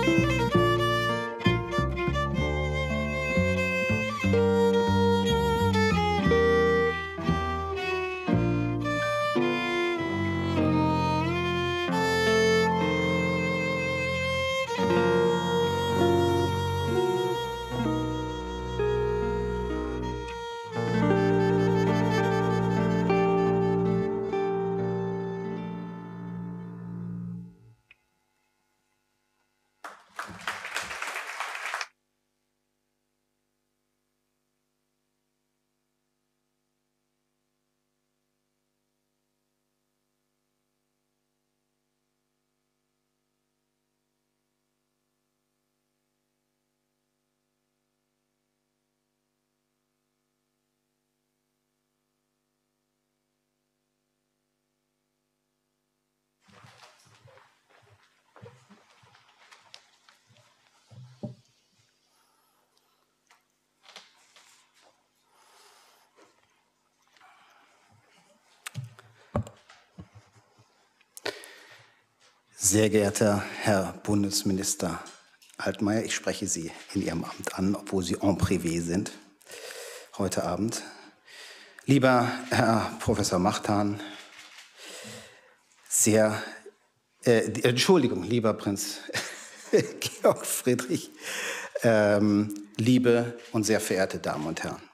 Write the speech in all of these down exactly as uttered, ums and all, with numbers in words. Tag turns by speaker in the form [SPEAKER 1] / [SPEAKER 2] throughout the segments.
[SPEAKER 1] Sehr geehrter Herr Bundesminister Altmaier, ich spreche Sie in Ihrem Amt an, obwohl Sie en privé sind, heute Abend. Lieber Herr Professor Machtan, sehr, äh, Entschuldigung, lieber Prinz Georg Friedrich, ähm, liebe und sehr verehrte Damen und Herren.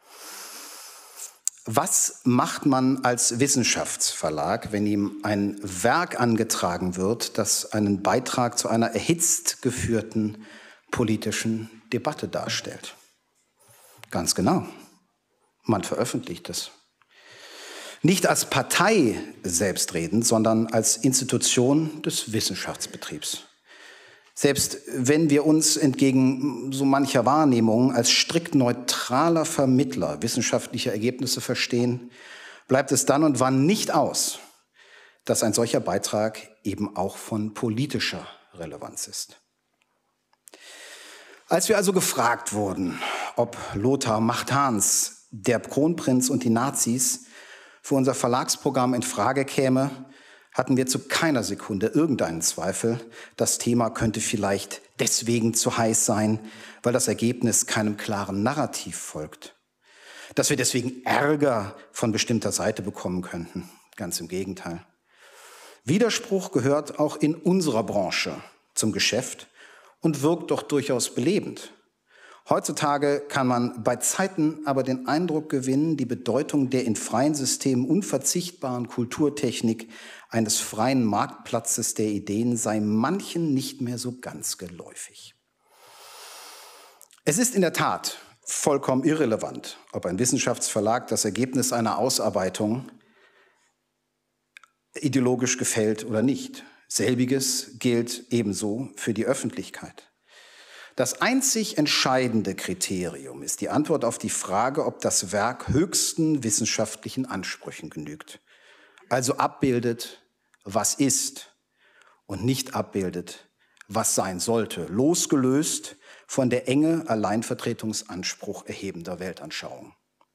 [SPEAKER 1] Was macht man als Wissenschaftsverlag, wenn ihm ein Werk angetragen wird, das einen Beitrag zu einer erhitzt geführten politischen Debatte darstellt? Ganz genau, man veröffentlicht es. Nicht als Partei selbstredend, sondern als Institution des Wissenschaftsbetriebs. Selbst wenn wir uns entgegen so mancher Wahrnehmung als strikt neutraler Vermittler wissenschaftlicher Ergebnisse verstehen, bleibt es dann und wann nicht aus, dass ein solcher Beitrag eben auch von politischer Relevanz ist. Als wir also gefragt wurden, ob Lothar Machtans, der Kronprinz und die Nazis für unser Verlagsprogramm in Frage käme, hatten wir zu keiner Sekunde irgendeinen Zweifel, das Thema könnte vielleicht deswegen zu heiß sein, weil das Ergebnis keinem klaren Narrativ folgt. Dass wir deswegen Ärger von bestimmter Seite bekommen könnten. Ganz im Gegenteil. Widerspruch gehört auch in unserer Branche zum Geschäft und wirkt doch durchaus belebend. Heutzutage kann man bei Zeiten aber den Eindruck gewinnen, die Bedeutung der in freien Systemen unverzichtbaren Kulturtechnik eines freien Marktplatzes der Ideen sei manchen nicht mehr so ganz geläufig. Es ist in der Tat vollkommen irrelevant, ob ein Wissenschaftsverlag das Ergebnis einer Ausarbeitung ideologisch gefällt oder nicht. Selbiges gilt ebenso für die Öffentlichkeit. Das einzig entscheidende Kriterium ist die Antwort auf die Frage, ob das Werk höchsten wissenschaftlichen Ansprüchen genügt. Also abbildet, was ist und nicht abbildet, was sein sollte, losgelöst von der enge Alleinvertretungsanspruch erhebender Weltanschauung.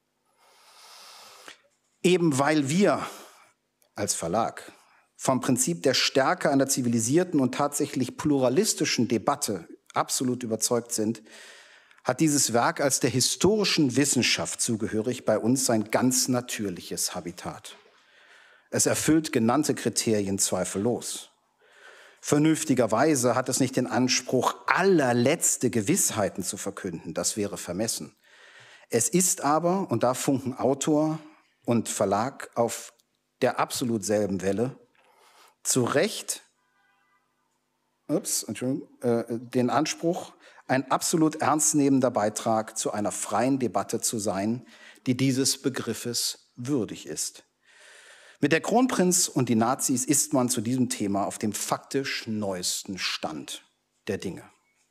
[SPEAKER 1] Eben weil wir als Verlag vom Prinzip der Stärke einer zivilisierten und tatsächlich pluralistischen Debatte absolut überzeugt sind, hat dieses Werk als der historischen Wissenschaft zugehörig bei uns sein ganz natürliches Habitat. Es erfüllt genannte Kriterien zweifellos. Vernünftigerweise hat es nicht den Anspruch, allerletzte Gewissheiten zu verkünden. Das wäre vermessen. Es ist aber, und da funken Autor und Verlag auf der absolut selben Welle, zu Recht ups, Entschuldigung, äh, den Anspruch, ein absolut ernstnehmender Beitrag zu einer freien Debatte zu sein, die dieses Begriffes würdig ist. Mit der Kronprinz und die Nazis ist man zu diesem Thema auf dem faktisch neuesten Stand der Dinge.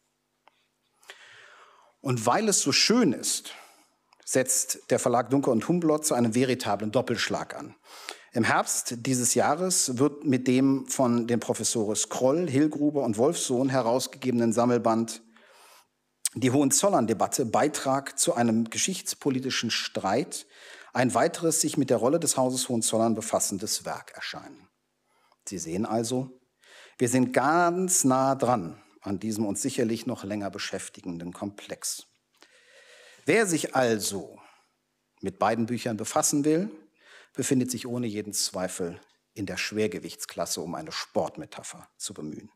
[SPEAKER 1] Und weil es so schön ist, setzt der Verlag Duncker und Humblot zu einem veritablen Doppelschlag an. Im Herbst dieses Jahres wird mit dem von den Professoren Kroll, Hillgruber und Wolfsohn herausgegebenen Sammelband Die Hohenzollern-Debatte, Beitrag zu einem geschichtspolitischen Streit, ein weiteres sich mit der Rolle des Hauses Hohenzollern befassendes Werk erscheinen. Sie sehen also, wir sind ganz nah dran an diesem uns sicherlich noch länger beschäftigenden Komplex. Wer sich also mit beiden Büchern befassen will, befindet sich ohne jeden Zweifel in der Schwergewichtsklasse, um eine Sportmetapher zu bemühen.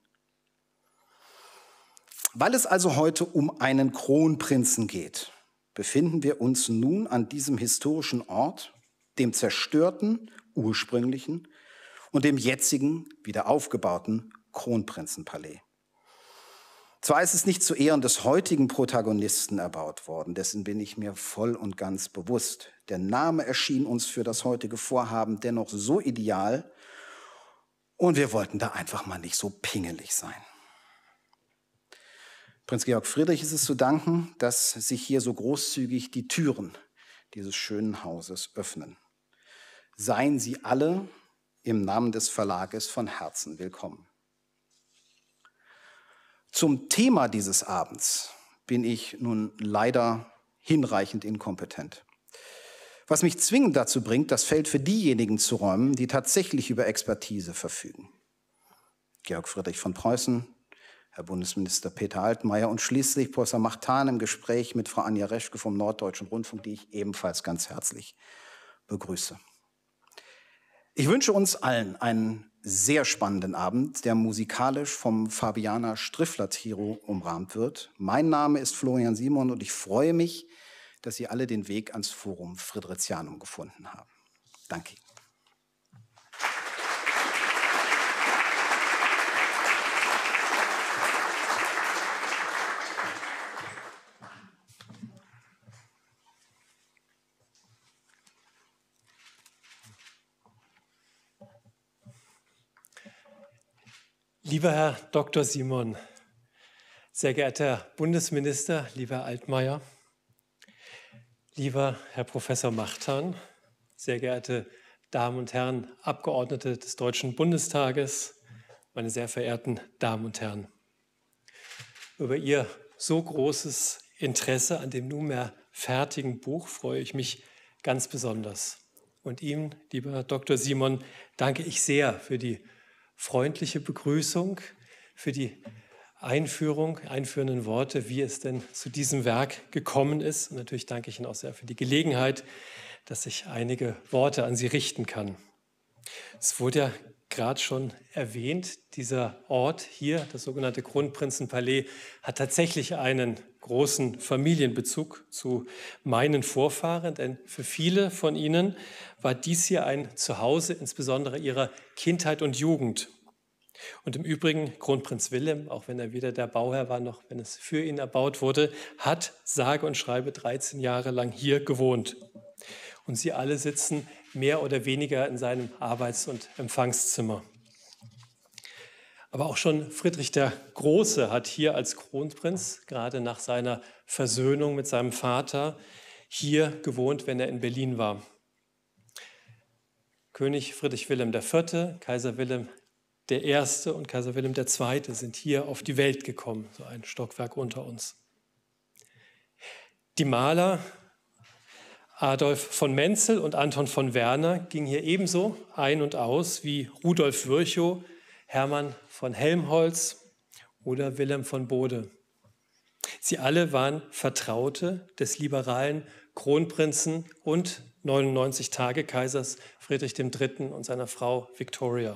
[SPEAKER 1] Weil es also heute um einen Kronprinzen geht, befinden wir uns nun an diesem historischen Ort, dem zerstörten, ursprünglichen und dem jetzigen, wieder aufgebauten Kronprinzenpalais. Zwar ist es nicht zu Ehren des heutigen Protagonisten erbaut worden, dessen bin ich mir voll und ganz bewusst. Der Name erschien uns für das heutige Vorhaben dennoch so ideal und wir wollten da einfach mal nicht so pingelig sein. Prinz Georg Friedrich ist es zu danken, dass sich hier so großzügig die Türen dieses schönen Hauses öffnen. Seien Sie alle im Namen des Verlages von Herzen willkommen. Zum Thema dieses Abends bin ich nun leider hinreichend inkompetent. Was mich zwingend dazu bringt, das Feld für diejenigen zu räumen, die tatsächlich über Expertise verfügen. Georg Friedrich von Preußen, Herr Bundesminister Peter Altmaier und schließlich Professor Machtan im Gespräch mit Frau Anja Reschke vom Norddeutschen Rundfunk, die ich ebenfalls ganz herzlich begrüße. Ich wünsche uns allen einen sehr spannenden Abend, der musikalisch vom Fabiana Striffler Trio umrahmt wird. Mein Name ist Florian Simon und ich freue mich, dass Sie alle den Weg ans Forum Fridericianum gefunden haben. Danke.
[SPEAKER 2] Lieber Herr Doktor Simon, sehr geehrter Herr Bundesminister, lieber Herr Altmaier, lieber Herr Professor Machtan, sehr geehrte Damen und Herren Abgeordnete des Deutschen Bundestages, meine sehr verehrten Damen und Herren. Über Ihr so großes Interesse an dem nunmehr fertigen Buch freue ich mich ganz besonders. Und Ihnen, lieber Doktor Simon, danke ich sehr für die freundliche Begrüßung, für die Einführung, einführenden Worte, wie es denn zu diesem Werk gekommen ist. Und natürlich danke ich Ihnen auch sehr für die Gelegenheit, dass ich einige Worte an Sie richten kann. Es wurde ja gerade schon erwähnt, dieser Ort hier, das sogenannte Kronprinzenpalais, hat tatsächlich einen großen Familienbezug zu meinen Vorfahren, denn für viele von ihnen war dies hier ein Zuhause, insbesondere ihrer Kindheit und Jugend. Und im Übrigen, Kronprinz Wilhelm, auch wenn er weder der Bauherr war, noch wenn es für ihn erbaut wurde, hat sage und schreibe dreizehn Jahre lang hier gewohnt. Und sie alle sitzen mehr oder weniger in seinem Arbeits- und Empfangszimmer. Aber auch schon Friedrich der Große hat hier als Kronprinz, gerade nach seiner Versöhnung mit seinem Vater, hier gewohnt, wenn er in Berlin war. König Friedrich Wilhelm der Vierte, Kaiser Wilhelm der Erste und Kaiser Wilhelm der Zweite sind hier auf die Welt gekommen, so ein Stockwerk unter uns. Die Maler Adolf von Menzel und Anton von Werner gingen hier ebenso ein und aus wie Rudolf Virchow, Hermann von Helmholtz oder Wilhelm von Bode. Sie alle waren Vertraute des liberalen Kronprinzen und neunundneunzig-Tage-Kaisers Friedrich der Dritte und seiner Frau Victoria.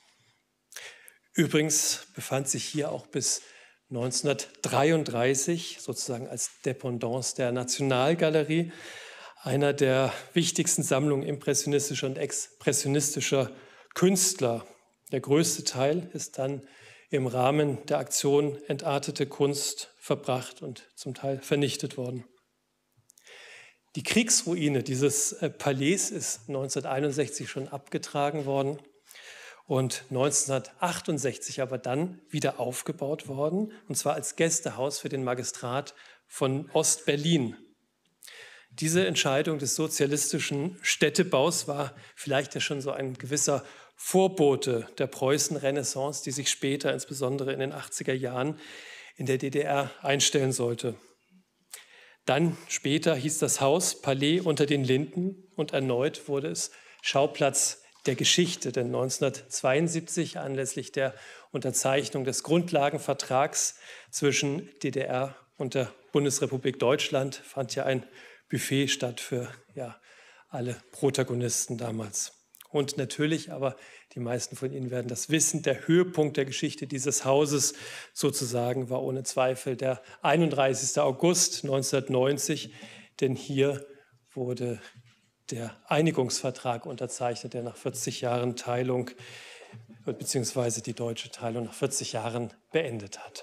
[SPEAKER 2] Übrigens befand sich hier auch bis neunzehnhundertdreiunddreißig, sozusagen als Dependance der Nationalgalerie, einer der wichtigsten Sammlungen impressionistischer und expressionistischer Künstler. Der größte Teil ist dann im Rahmen der Aktion Entartete Kunst verbracht und zum Teil vernichtet worden. Die Kriegsruine dieses Palais ist neunzehnhunderteinundsechzig schon abgetragen worden und neunzehnhundertachtundsechzig aber dann wieder aufgebaut worden, und zwar als Gästehaus für den Magistrat von Ost-Berlin. Diese Entscheidung des sozialistischen Städtebaus war vielleicht ja schon so ein gewisser Vorbote der Preußen-Renaissance, die sich später, insbesondere in den achtziger Jahren, in der D D R einstellen sollte. Dann später hieß das Haus Palais unter den Linden und erneut wurde es Schauplatz der Geschichte. Denn neunzehnhundertzweiundsiebzig, anlässlich der Unterzeichnung des Grundlagenvertrags zwischen D D R und der Bundesrepublik Deutschland, fand ja ein Buffet statt für ja, alle Protagonisten damals. Und natürlich, aber die meisten von Ihnen werden das wissen, der Höhepunkt der Geschichte dieses Hauses sozusagen war ohne Zweifel der einunddreißigste August neunzehnhundertneunzig, denn hier wurde der Einigungsvertrag unterzeichnet, der nach vierzig Jahren Teilung beziehungsweise die deutsche Teilung nach vierzig Jahren beendet hat.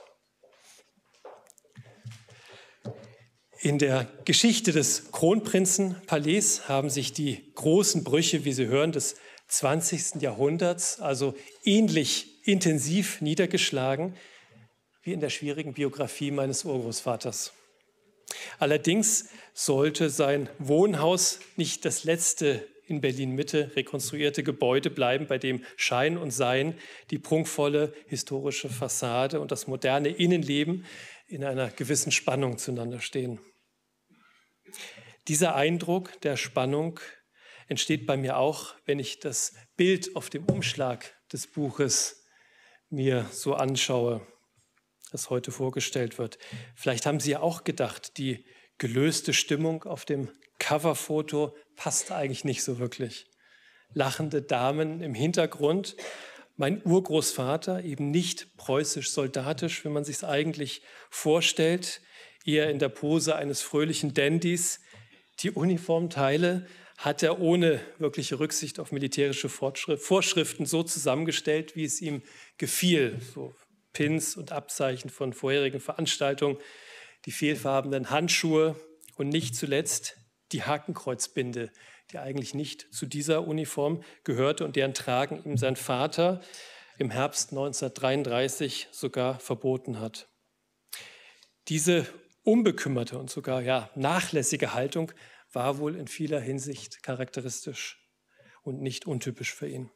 [SPEAKER 2] In der Geschichte des Kronprinzenpalais haben sich die großen Brüche, wie Sie hören, des zwanzigsten Jahrhunderts also ähnlich intensiv niedergeschlagen wie in der schwierigen Biografie meines Urgroßvaters. Allerdings sollte sein Wohnhaus nicht das letzte in Berlin-Mitte rekonstruierte Gebäude bleiben, bei dem Schein und Sein, die prunkvolle historische Fassade und das moderne Innenleben in einer gewissen Spannung zueinander stehen. Dieser Eindruck der Spannung entsteht bei mir auch, wenn ich das Bild auf dem Umschlag des Buches mir so anschaue, das heute vorgestellt wird. Vielleicht haben Sie ja auch gedacht, die gelöste Stimmung auf dem Coverfoto passt eigentlich nicht so wirklich. Lachende Damen im Hintergrund, mein Urgroßvater, eben nicht preußisch-soldatisch, wie man sich es eigentlich vorstellt, eher in der Pose eines fröhlichen Dandys. Die Uniformteile hat er ohne wirkliche Rücksicht auf militärische Vorschriften so zusammengestellt, wie es ihm gefiel. So Pins und Abzeichen von vorherigen Veranstaltungen, die fehlfarbenen Handschuhe und nicht zuletzt die Hakenkreuzbinde, die eigentlich nicht zu dieser Uniform gehörte und deren Tragen ihm sein Vater im Herbst neunzehnhundertdreiunddreißig sogar verboten hat. Diese unbekümmerte und sogar ja, nachlässige Haltung war wohl in vieler Hinsicht charakteristisch und nicht untypisch für ihn.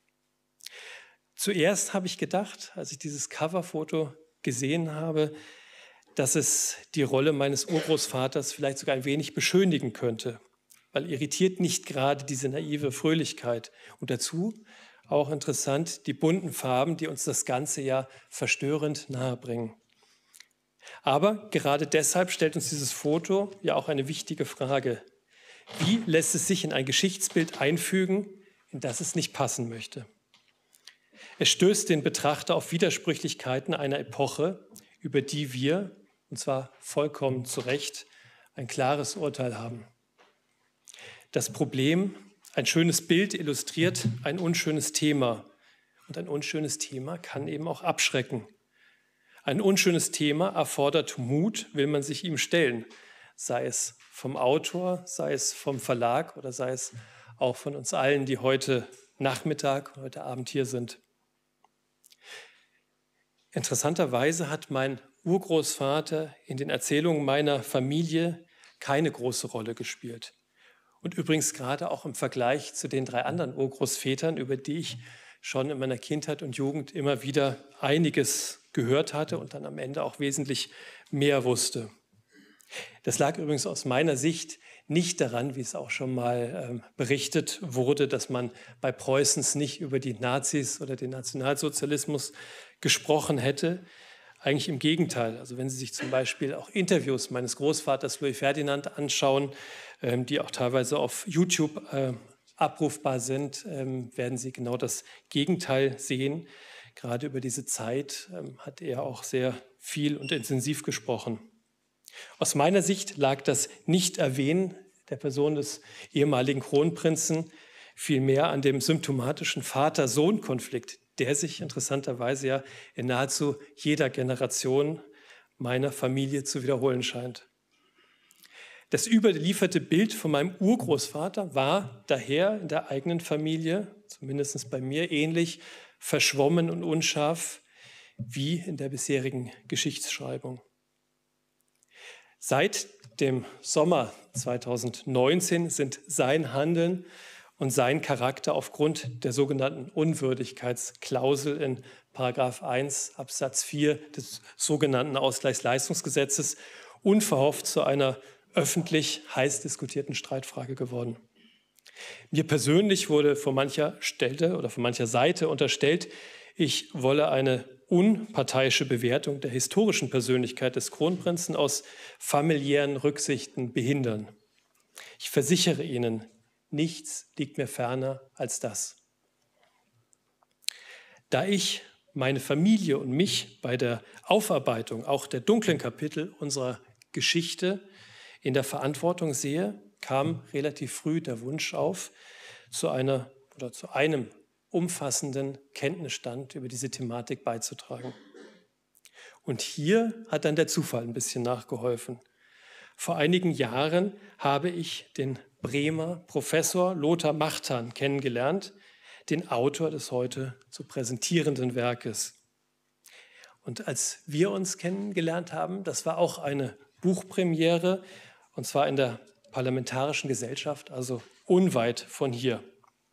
[SPEAKER 2] Zuerst habe ich gedacht, als ich dieses Coverfoto gesehen habe, dass es die Rolle meines Urgroßvaters vielleicht sogar ein wenig beschönigen könnte, weil irritiert nicht gerade diese naive Fröhlichkeit. Und dazu auch interessant die bunten Farben, die uns das Ganze ja verstörend nahebringen. Aber gerade deshalb stellt uns dieses Foto ja auch eine wichtige Frage. Wie lässt es sich in ein Geschichtsbild einfügen, in das es nicht passen möchte? Es stößt den Betrachter auf Widersprüchlichkeiten einer Epoche, über die wir, und zwar vollkommen zu Recht, ein klares Urteil haben. Das Problem, ein schönes Bild illustriert ein unschönes Thema. Und ein unschönes Thema kann eben auch abschrecken. Ein unschönes Thema erfordert Mut, will man sich ihm stellen, sei es vom Autor, sei es vom Verlag oder sei es auch von uns allen, die heute Nachmittag, heute Abend hier sind. Interessanterweise hat mein Urgroßvater in den Erzählungen meiner Familie keine große Rolle gespielt. Und übrigens gerade auch im Vergleich zu den drei anderen Urgroßvätern, über die ich schon in meiner Kindheit und Jugend immer wieder einiges gehört hatte und dann am Ende auch wesentlich mehr wusste. Das lag übrigens aus meiner Sicht nicht daran, wie es auch schon mal ähm, berichtet wurde, dass man bei Preußens nicht über die Nazis oder den Nationalsozialismus gesprochen hätte. Eigentlich im Gegenteil. Also wenn Sie sich zum Beispiel auch Interviews meines Großvaters Louis Ferdinand anschauen, ähm, die auch teilweise auf YouTube äh, abrufbar sind, ähm, werden Sie genau das Gegenteil sehen. Gerade über diese Zeit ähm, hat er auch sehr viel und intensiv gesprochen. Aus meiner Sicht lag das Nicht-Erwähnen der Person des ehemaligen Kronprinzen vielmehr an dem symptomatischen Vater-Sohn-Konflikt, der sich interessanterweise ja in nahezu jeder Generation meiner Familie zu wiederholen scheint. Das überlieferte Bild von meinem Urgroßvater war daher in der eigenen Familie, zumindest bei mir, ähnlich verschwommen und unscharf wie in der bisherigen Geschichtsschreibung. Seit dem Sommer zweitausendneunzehn sind sein Handeln und sein Charakter aufgrund der sogenannten Unwürdigkeitsklausel in Paragraph eins Absatz vier des sogenannten Mir persönlich wurde von mancher Stelle oder von mancher Seite unterstellt, ich wolle eine unparteiische Bewertung der historischen Persönlichkeit des Kronprinzen aus familiären Rücksichten behindern. Ich versichere Ihnen, nichts liegt mir ferner als das. Da ich meine Familie und mich bei der Aufarbeitung auch der dunklen Kapitel unserer Geschichte in der Verantwortung sehe, kam relativ früh der Wunsch auf, zu einer oder zu einem umfassenden Kenntnisstand über diese Thematik beizutragen. Und hier hat dann der Zufall ein bisschen nachgeholfen. Vor einigen Jahren habe ich den Bremer Professor Lothar Machtan kennengelernt, den Autor des heute zu präsentierenden Werkes. Und als wir uns kennengelernt haben, das war auch eine Buchpremiere, und zwar in der Parlamentarischen Gesellschaft, also unweit von hier.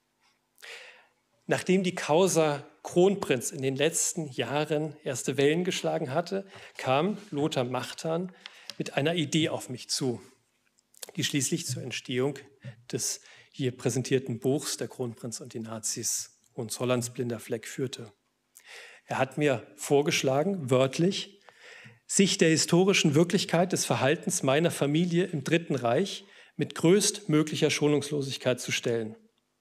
[SPEAKER 2] Nachdem die Causa Kronprinz in den letzten Jahren erste Wellen geschlagen hatte, kam Lothar Machtan mit einer Idee auf mich zu, die schließlich zur Entstehung des hier präsentierten Buchs Der Kronprinz und die Nazis, Hohenzollerns blinder Fleck, führte. Er hat mir vorgeschlagen, wörtlich, sich der historischen Wirklichkeit des Verhaltens meiner Familie im Dritten Reich mit größtmöglicher Schonungslosigkeit zu stellen.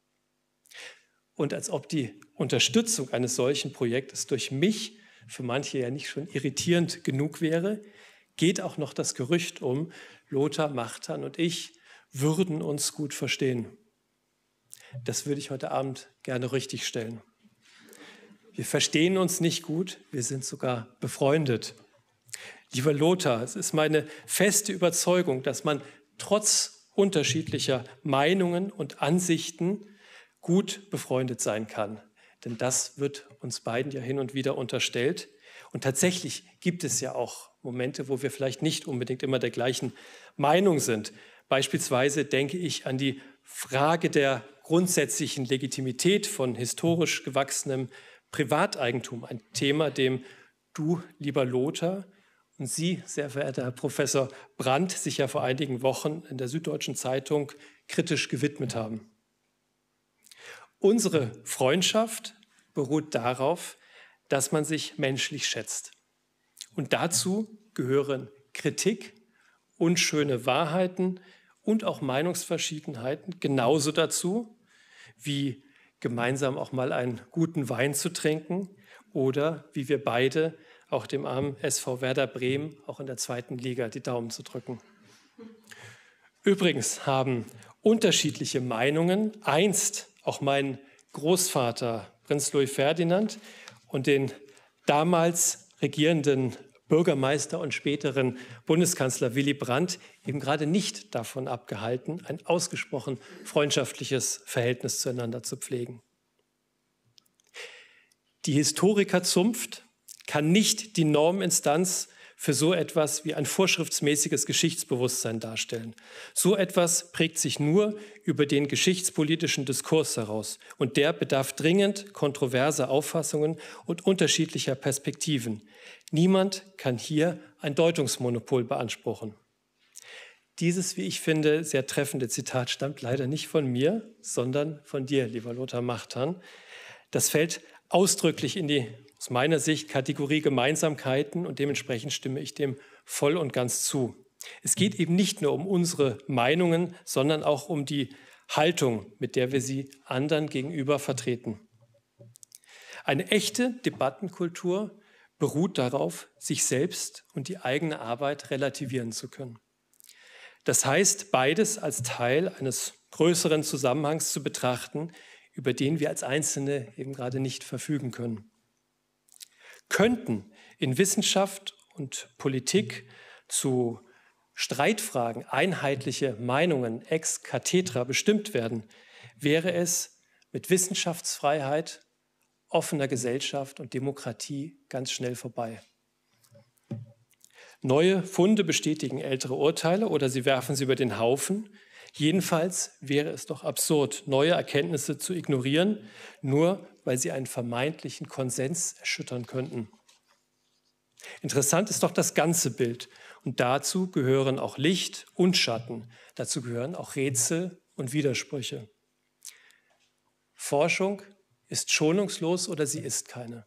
[SPEAKER 2] Und als ob die Unterstützung eines solchen Projektes durch mich für manche ja nicht schon irritierend genug wäre, geht auch noch das Gerücht um, Lothar Machtan und ich würden uns gut verstehen. Das würde ich heute Abend gerne richtigstellen. Wir verstehen uns nicht gut, wir sind sogar befreundet. Lieber Lothar, es ist meine feste Überzeugung, dass man trotz unterschiedlicher Meinungen und Ansichten gut befreundet sein kann. Denn das wird uns beiden ja hin und wieder unterstellt. Und tatsächlich gibt es ja auch Momente, wo wir vielleicht nicht unbedingt immer der gleichen Meinung sind. Beispielsweise denke ich an die Frage der grundsätzlichen Legitimität von historisch gewachsenem Privateigentum. Ein Thema, dem du, lieber Lothar, und Sie, sehr verehrter Herr Professor Brandt, sich ja vor einigen Wochen in der Süddeutschen Zeitung kritisch gewidmet haben. Unsere Freundschaft beruht darauf, dass man sich menschlich schätzt. Und dazu gehören Kritik, unschöne Wahrheiten und auch Meinungsverschiedenheiten genauso dazu, wie gemeinsam auch mal einen guten Wein zu trinken oder wie wir beide auch dem armen S V Werder Bremen auch in der zweiten Liga die Daumen zu drücken. Übrigens haben unterschiedliche Meinungen einst auch meinen Großvater Prinz Louis Ferdinand und den damals regierenden Bürgermeister und späteren Bundeskanzler Willy Brandt eben gerade nicht davon abgehalten, ein ausgesprochen freundschaftliches Verhältnis zueinander zu pflegen. Die Historikerzunft kann nicht die Norminstanz für so etwas wie ein vorschriftsmäßiges Geschichtsbewusstsein darstellen. So etwas prägt sich nur über den geschichtspolitischen Diskurs heraus. Und der bedarf dringend kontroverser Auffassungen und unterschiedlicher Perspektiven. Niemand kann hier ein Deutungsmonopol beanspruchen. Dieses, wie ich finde, sehr treffende Zitat stammt leider nicht von mir, sondern von dir, lieber Lothar Machtan. Das fällt ausdrücklich in die, aus meiner Sicht, Kategorie Gemeinsamkeiten und dementsprechend stimme ich dem voll und ganz zu. Es geht eben nicht nur um unsere Meinungen, sondern auch um die Haltung, mit der wir sie anderen gegenüber vertreten. Eine echte Debattenkultur beruht darauf, sich selbst und die eigene Arbeit relativieren zu können. Das heißt, beides als Teil eines größeren Zusammenhangs zu betrachten, über den wir als Einzelne eben gerade nicht verfügen können. Könnten in Wissenschaft und Politik zu Streitfragen einheitliche Meinungen ex cathedra bestimmt werden, wäre es mit Wissenschaftsfreiheit, offener Gesellschaft und Demokratie ganz schnell vorbei. Neue Funde bestätigen ältere Urteile oder sie werfen sie über den Haufen. Jedenfalls wäre es doch absurd, neue Erkenntnisse zu ignorieren, nur weil sie einen vermeintlichen Konsens erschüttern könnten. Interessant ist doch das ganze Bild und dazu gehören auch Licht und Schatten, dazu gehören auch Rätsel und Widersprüche. Forschung ist schonungslos oder sie ist keine.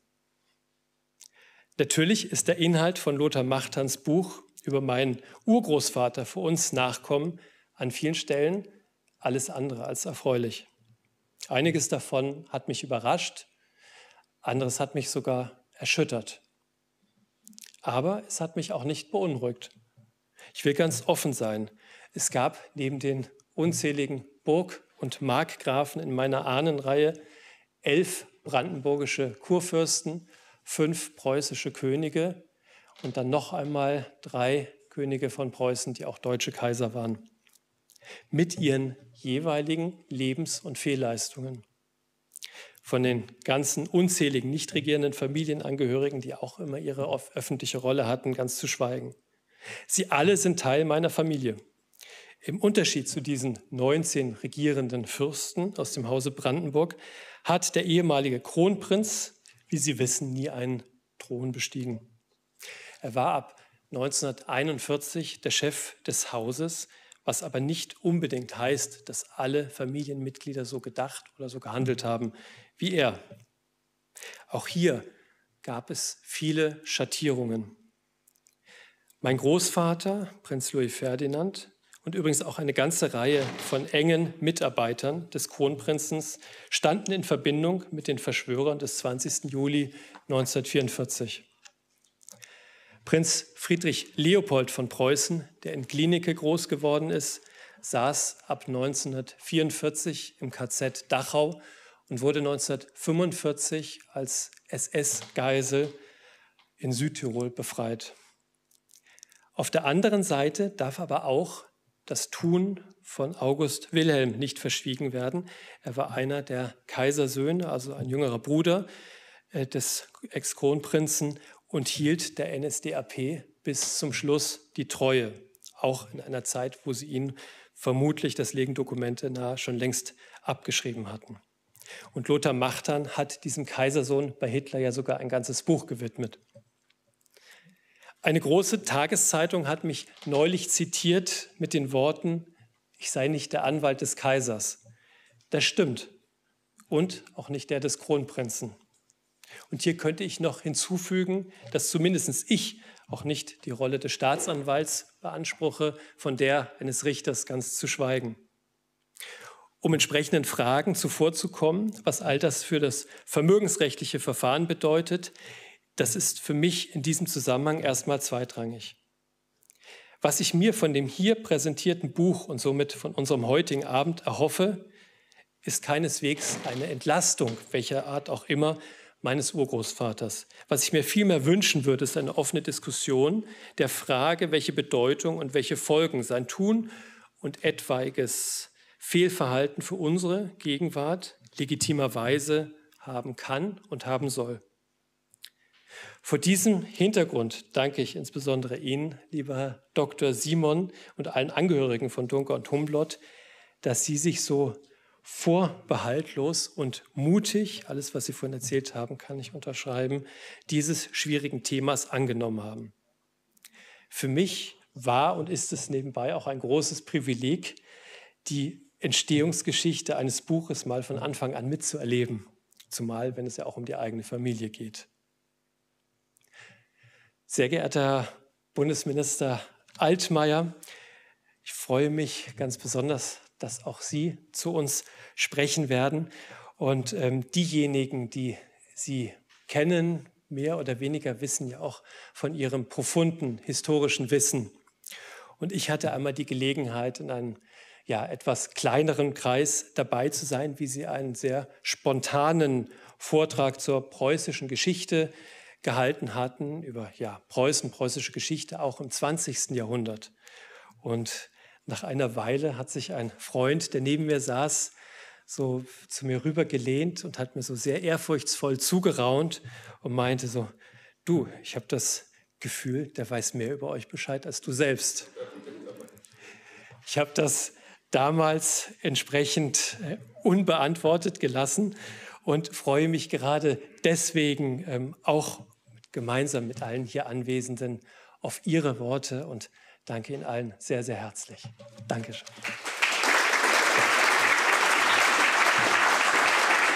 [SPEAKER 2] Natürlich ist der Inhalt von Lothar Machtans Buch über meinen Urgroßvater für uns Nachkommen an vielen Stellen alles andere als erfreulich. Einiges davon hat mich überrascht, anderes hat mich sogar erschüttert. Aber es hat mich auch nicht beunruhigt. Ich will ganz offen sein. Es gab neben den unzähligen Burg- und Markgrafen in meiner Ahnenreihe elf brandenburgische Kurfürsten, fünf preußische Könige und dann noch einmal drei Könige von Preußen, die auch deutsche Kaiser waren, mit ihren jeweiligen Lebens- und Fehlleistungen. Von den ganzen unzähligen nicht regierenden Familienangehörigen, die auch immer ihre öffentliche Rolle hatten, ganz zu schweigen. Sie alle sind Teil meiner Familie. Im Unterschied zu diesen neunzehn regierenden Fürsten aus dem Hause Brandenburg hat der ehemalige Kronprinz, wie Sie wissen, nie einen Thron bestiegen. Er war ab neunzehnhunderteinundvierzig der Chef des Hauses, was aber nicht unbedingt heißt, dass alle Familienmitglieder so gedacht oder so gehandelt haben wie er. Auch hier gab es viele Schattierungen. Mein Großvater, Prinz Louis Ferdinand, und übrigens auch eine ganze Reihe von engen Mitarbeitern des Kronprinzen standen in Verbindung mit den Verschwörern des zwanzigsten Juli neunzehnhundertvierundvierzig. Prinz Friedrich Leopold von Preußen, der in Glienicke groß geworden ist, saß ab neunzehnhundertvierundvierzig im K Z Dachau und wurde neunzehnhundertfünfundvierzig als S S-Geisel in Südtirol befreit. Auf der anderen Seite darf aber auch das Tun von August Wilhelm nicht verschwiegen werden. Er war einer der Kaisersöhne, also ein jüngerer Bruder des Ex-Kronprinzen und hielt der N S D A P bis zum Schluss die Treue, auch in einer Zeit, wo sie ihn vermutlich, das legen Dokumente nahe, schon längst abgeschrieben hatten. Und Lothar Machtan hat diesem Kaisersohn bei Hitler ja sogar ein ganzes Buch gewidmet. Eine große Tageszeitung hat mich neulich zitiert mit den Worten, ich sei nicht der Anwalt des Kaisers. Das stimmt. Und auch nicht der des Kronprinzen. Und hier könnte ich noch hinzufügen, dass zumindest ich auch nicht die Rolle des Staatsanwalts beanspruche, von der eines Richters ganz zu schweigen. Um entsprechenden Fragen zuvorzukommen, was all das für das vermögensrechtliche Verfahren bedeutet, das ist für mich in diesem Zusammenhang erstmal zweitrangig. Was ich mir von dem hier präsentierten Buch und somit von unserem heutigen Abend erhoffe, ist keineswegs eine Entlastung, welcher Art auch immer, meines Urgroßvaters. Was ich mir vielmehr wünschen würde, ist eine offene Diskussion der Frage, welche Bedeutung und welche Folgen sein Tun und etwaiges Fehlverhalten für unsere Gegenwart legitimerweise haben kann und haben soll. Vor diesem Hintergrund danke ich insbesondere Ihnen, lieber Herr Doktor Simon und allen Angehörigen von Duncker und Humblot, dass Sie sich so vorbehaltlos und mutig, alles, was Sie vorhin erzählt haben, kann ich unterschreiben, dieses schwierigen Themas angenommen haben. Für mich war und ist es nebenbei auch ein großes Privileg, die Entstehungsgeschichte eines Buches mal von Anfang an mitzuerleben, zumal wenn es ja auch um die eigene Familie geht. Sehr geehrter Herr Bundesminister Altmaier, ich freue mich ganz besonders, dass auch Sie zu uns sprechen werden. Und ähm, diejenigen, die Sie kennen, mehr oder weniger wissen ja auch von Ihrem profunden historischen Wissen. Und ich hatte einmal die Gelegenheit, in einem ja, etwas kleineren Kreis dabei zu sein, wie Sie einen sehr spontanen Vortrag zur preußischen Geschichte gehalten hatten, über ja, Preußen, preußische Geschichte, auch im zwanzigsten Jahrhundert. Und nach einer Weile hat sich ein Freund, der neben mir saß, so zu mir rüber gelehnt und hat mir so sehr ehrfurchtsvoll zugeraunt und meinte so, du, ich habe das Gefühl, der weiß mehr über euch Bescheid als du selbst. Ich habe das damals entsprechend äh, unbeantwortet gelassen und freue mich gerade deswegen ähm, auch gemeinsam mit allen hier Anwesenden auf Ihre Worte und danke Ihnen allen sehr, sehr herzlich. Dankeschön.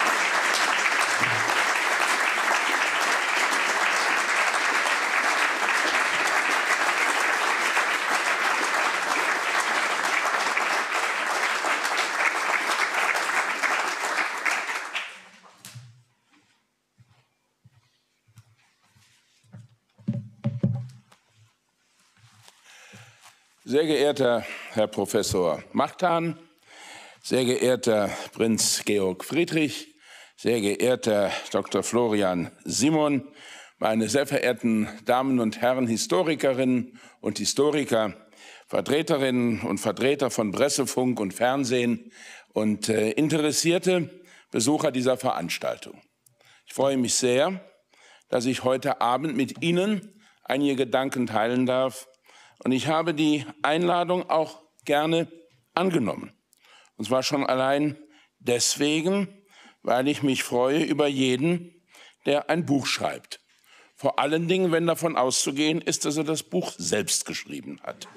[SPEAKER 3] Sehr geehrter Herr Professor Machtan, sehr geehrter Prinz Georg Friedrich, sehr geehrter Doktor Florian Simon, meine sehr verehrten Damen und Herren Historikerinnen und Historiker, Vertreterinnen und Vertreter von Presse, Funk und Fernsehen und äh, interessierte Besucher dieser Veranstaltung. Ich freue mich sehr, dass ich heute Abend mit Ihnen einige Gedanken teilen darf. Und ich habe die Einladung auch gerne angenommen. Und zwar schon allein deswegen, weil ich mich freue über jeden, der ein Buch schreibt. Vor allen Dingen, wenn davon auszugehen ist, dass er das Buch selbst geschrieben hat.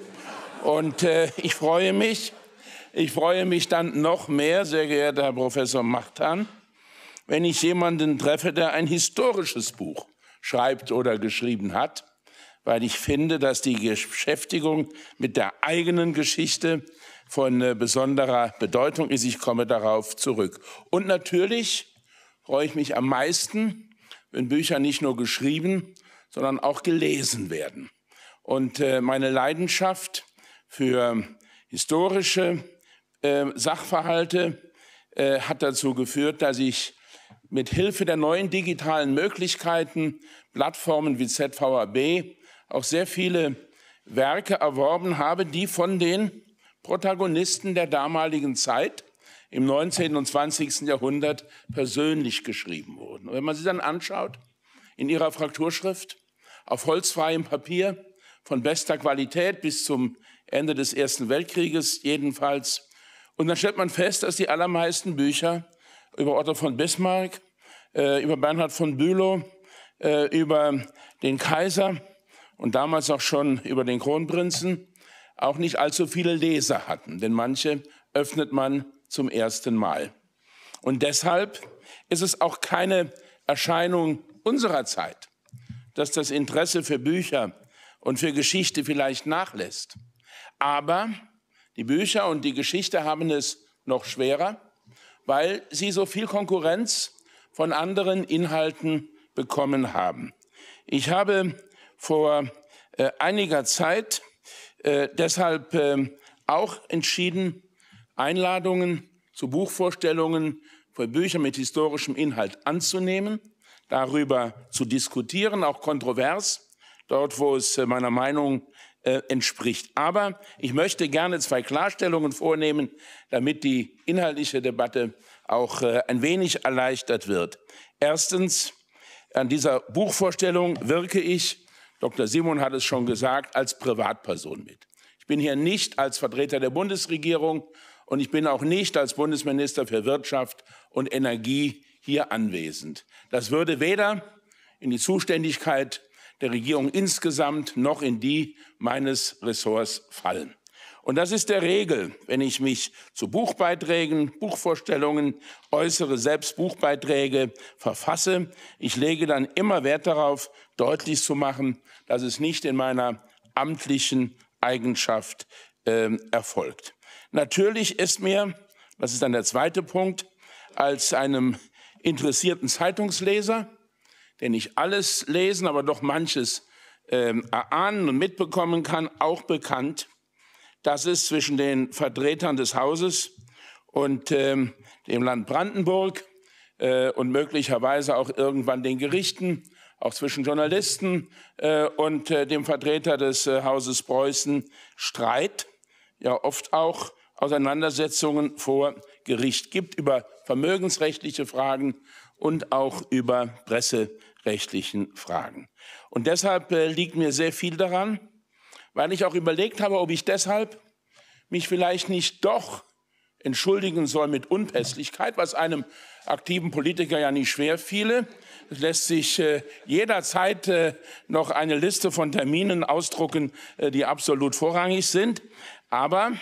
[SPEAKER 3] Und äh, ich freue mich, ich freue mich dann noch mehr, sehr geehrter Herr Professor Machtan, wenn ich jemanden treffe, der ein historisches Buch schreibt oder geschrieben hat, weil ich finde, dass die Beschäftigung mit der eigenen Geschichte von äh, besonderer Bedeutung ist. Ich komme darauf zurück. Und natürlich freue ich mich am meisten, wenn Bücher nicht nur geschrieben, sondern auch gelesen werden. Und äh, meine Leidenschaft für historische äh, Sachverhalte äh, hat dazu geführt, dass ich mit Hilfe der neuen digitalen Möglichkeiten, Plattformen wie Z V A B, auch sehr viele Werke erworben habe, die von den Protagonisten der damaligen Zeit im neunzehnten und zwanzigsten Jahrhundert persönlich geschrieben wurden. Und wenn man sie dann anschaut, in ihrer Frakturschrift, auf holzfreiem Papier, von bester Qualität bis zum Ende des Ersten Weltkrieges jedenfalls, und dann stellt man fest, dass die allermeisten Bücher über Otto von Bismarck, äh, über Bernhard von Bülow, äh, über den Kaiser und damals auch schon über den Kronprinzen auch nicht allzu viele Leser hatten, denn manche öffnet man zum ersten Mal. Und deshalb ist es auch keine Erscheinung unserer Zeit, dass das Interesse für Bücher und für Geschichte vielleicht nachlässt. Aber die Bücher und die Geschichte haben es noch schwerer, weil sie so viel Konkurrenz von anderen Inhalten bekommen haben. Ich habe vor äh, einiger Zeit äh, deshalb äh, auch entschieden, Einladungen zu Buchvorstellungen für Bücher mit historischem Inhalt anzunehmen, darüber zu diskutieren, auch kontrovers, dort, wo es äh, meiner Meinung äh, entspricht. Aber ich möchte gerne zwei Klarstellungen vornehmen, damit die inhaltliche Debatte auch äh, ein wenig erleichtert wird. Erstens, an dieser Buchvorstellung wirke ich, Doktor Simon hat es schon gesagt, als Privatperson mit. Ich bin hier nicht als Vertreter der Bundesregierung und ich bin auch nicht als Bundesminister für Wirtschaft und Energie hier anwesend. Das würde weder in die Zuständigkeit der Regierung insgesamt noch in die meines Ressorts fallen. Und das ist der Regel, wenn ich mich zu Buchbeiträgen, Buchvorstellungen äußere, selbst Buchbeiträge verfasse. Ich lege dann immer Wert darauf, deutlich zu machen, dass es nicht in meiner amtlichen Eigenschaft äh, erfolgt. Natürlich ist mir, das ist dann der zweite Punkt, als einem interessierten Zeitungsleser, der nicht alles lesen, aber doch manches äh, erahnen und mitbekommen kann, auch bekannt, dass es zwischen den Vertretern des Hauses und ähm, dem Land Brandenburg äh, und möglicherweise auch irgendwann den Gerichten, auch zwischen Journalisten äh, und äh, dem Vertreter des äh, Hauses Preußen Streit, ja oft auch Auseinandersetzungen vor Gericht gibt über vermögensrechtliche Fragen und auch über presserechtlichen Fragen. Und deshalb äh, liegt mir sehr viel daran, weil ich auch überlegt habe, ob ich deshalb mich vielleicht nicht doch entschuldigen soll mit Unpässlichkeit, was einem aktiven Politiker ja nicht schwer fiele. Es lässt sich äh, jederzeit äh, noch eine Liste von Terminen ausdrucken, äh, die absolut vorrangig sind. Aber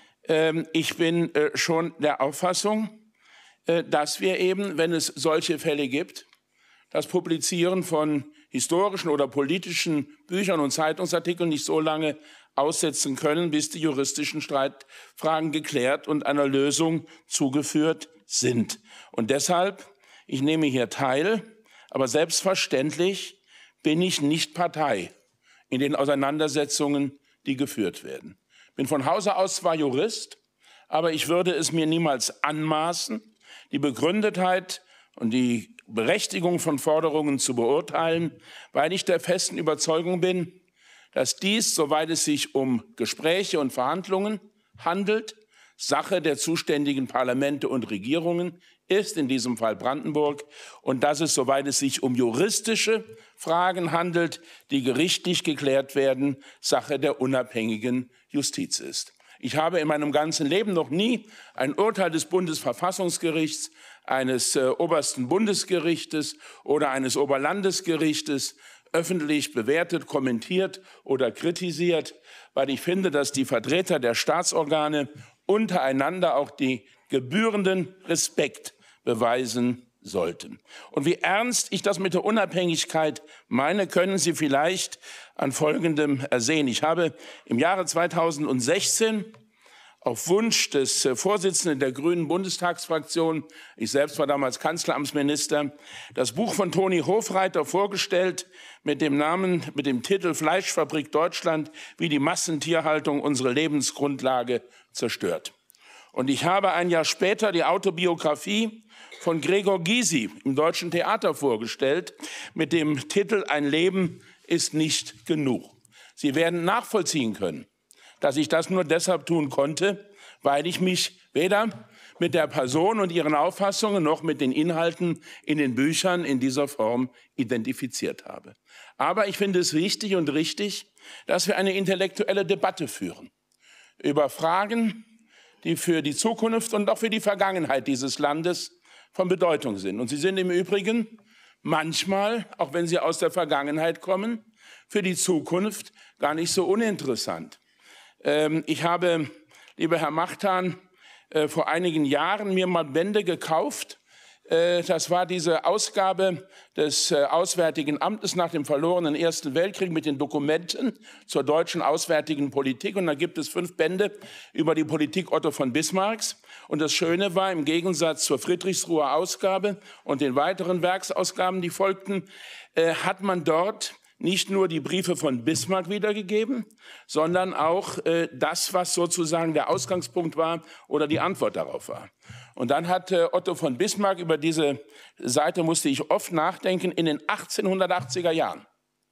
[SPEAKER 3] äh, ich bin äh, schon der Auffassung, äh, dass wir eben, wenn es solche Fälle gibt, das Publizieren von historischen oder politischen Büchern und Zeitungsartikeln nicht so lange aussetzen können, bis die juristischen Streitfragen geklärt und einer Lösung zugeführt sind. Und deshalb, ich nehme hier teil, aber selbstverständlich bin ich nicht Partei in den Auseinandersetzungen, die geführt werden. bin von Hause aus zwar Jurist, aber ich würde es mir niemals anmaßen, die Begründetheit und die Berechtigung von Forderungen zu beurteilen, weil ich der festen Überzeugung bin, dass dies, soweit es sich um Gespräche und Verhandlungen handelt, Sache der zuständigen Parlamente und Regierungen ist, in diesem Fall Brandenburg, und dass es, soweit es sich um juristische Fragen handelt, die gerichtlich geklärt werden, Sache der unabhängigen Justiz ist. Ich habe in meinem ganzen Leben noch nie ein Urteil des Bundesverfassungsgerichts, eines äh, obersten Bundesgerichtes oder eines Oberlandesgerichtes öffentlich bewertet, kommentiert oder kritisiert, weil ich finde, dass die Vertreter der Staatsorgane untereinander auch die gebührenden Respekt beweisen sollten. Und wie ernst ich das mit der Unabhängigkeit meine, können Sie vielleicht an Folgendem ersehen. Ich habe im Jahre zweitausendsechzehn auf Wunsch des Vorsitzenden der Grünen Bundestagsfraktion, ich selbst war damals Kanzleramtsminister, das Buch von Toni Hofreiter vorgestellt mit dem Namen, mit dem Titel Fleischfabrik Deutschland, wie die Massentierhaltung unsere Lebensgrundlage zerstört. Und ich habe ein Jahr später die Autobiografie von Gregor Gysi im Deutschen Theater vorgestellt mit dem Titel Ein Leben ist nicht genug. Sie werden nachvollziehen können, dass ich das nur deshalb tun konnte, weil ich mich weder mit der Person und ihren Auffassungen noch mit den Inhalten in den Büchern in dieser Form identifiziert habe. Aber ich finde es wichtig und richtig, dass wir eine intellektuelle Debatte führen über Fragen, die für die Zukunft und auch für die Vergangenheit dieses Landes von Bedeutung sind. Und sie sind im Übrigen manchmal, auch wenn sie aus der Vergangenheit kommen, für die Zukunft gar nicht so uninteressant. Ähm, ich habe, lieber Herr Machtan, äh, vor einigen Jahren mir mal Bände gekauft. Äh, das war diese Ausgabe des äh, Auswärtigen Amtes nach dem verlorenen Ersten Weltkrieg mit den Dokumenten zur deutschen auswärtigen Politik. Und da gibt es fünf Bände über die Politik Otto von Bismarcks. Und das Schöne war, im Gegensatz zur Friedrichsruher Ausgabe und den weiteren Werksausgaben, die folgten, äh, hat man dort nicht nur die Briefe von Bismarck wiedergegeben, sondern auch äh, das, was sozusagen der Ausgangspunkt war oder die Antwort darauf war. Und dann hat äh, Otto von Bismarck, über diese Seite musste ich oft nachdenken, in den achtzehnhundertachtziger Jahren,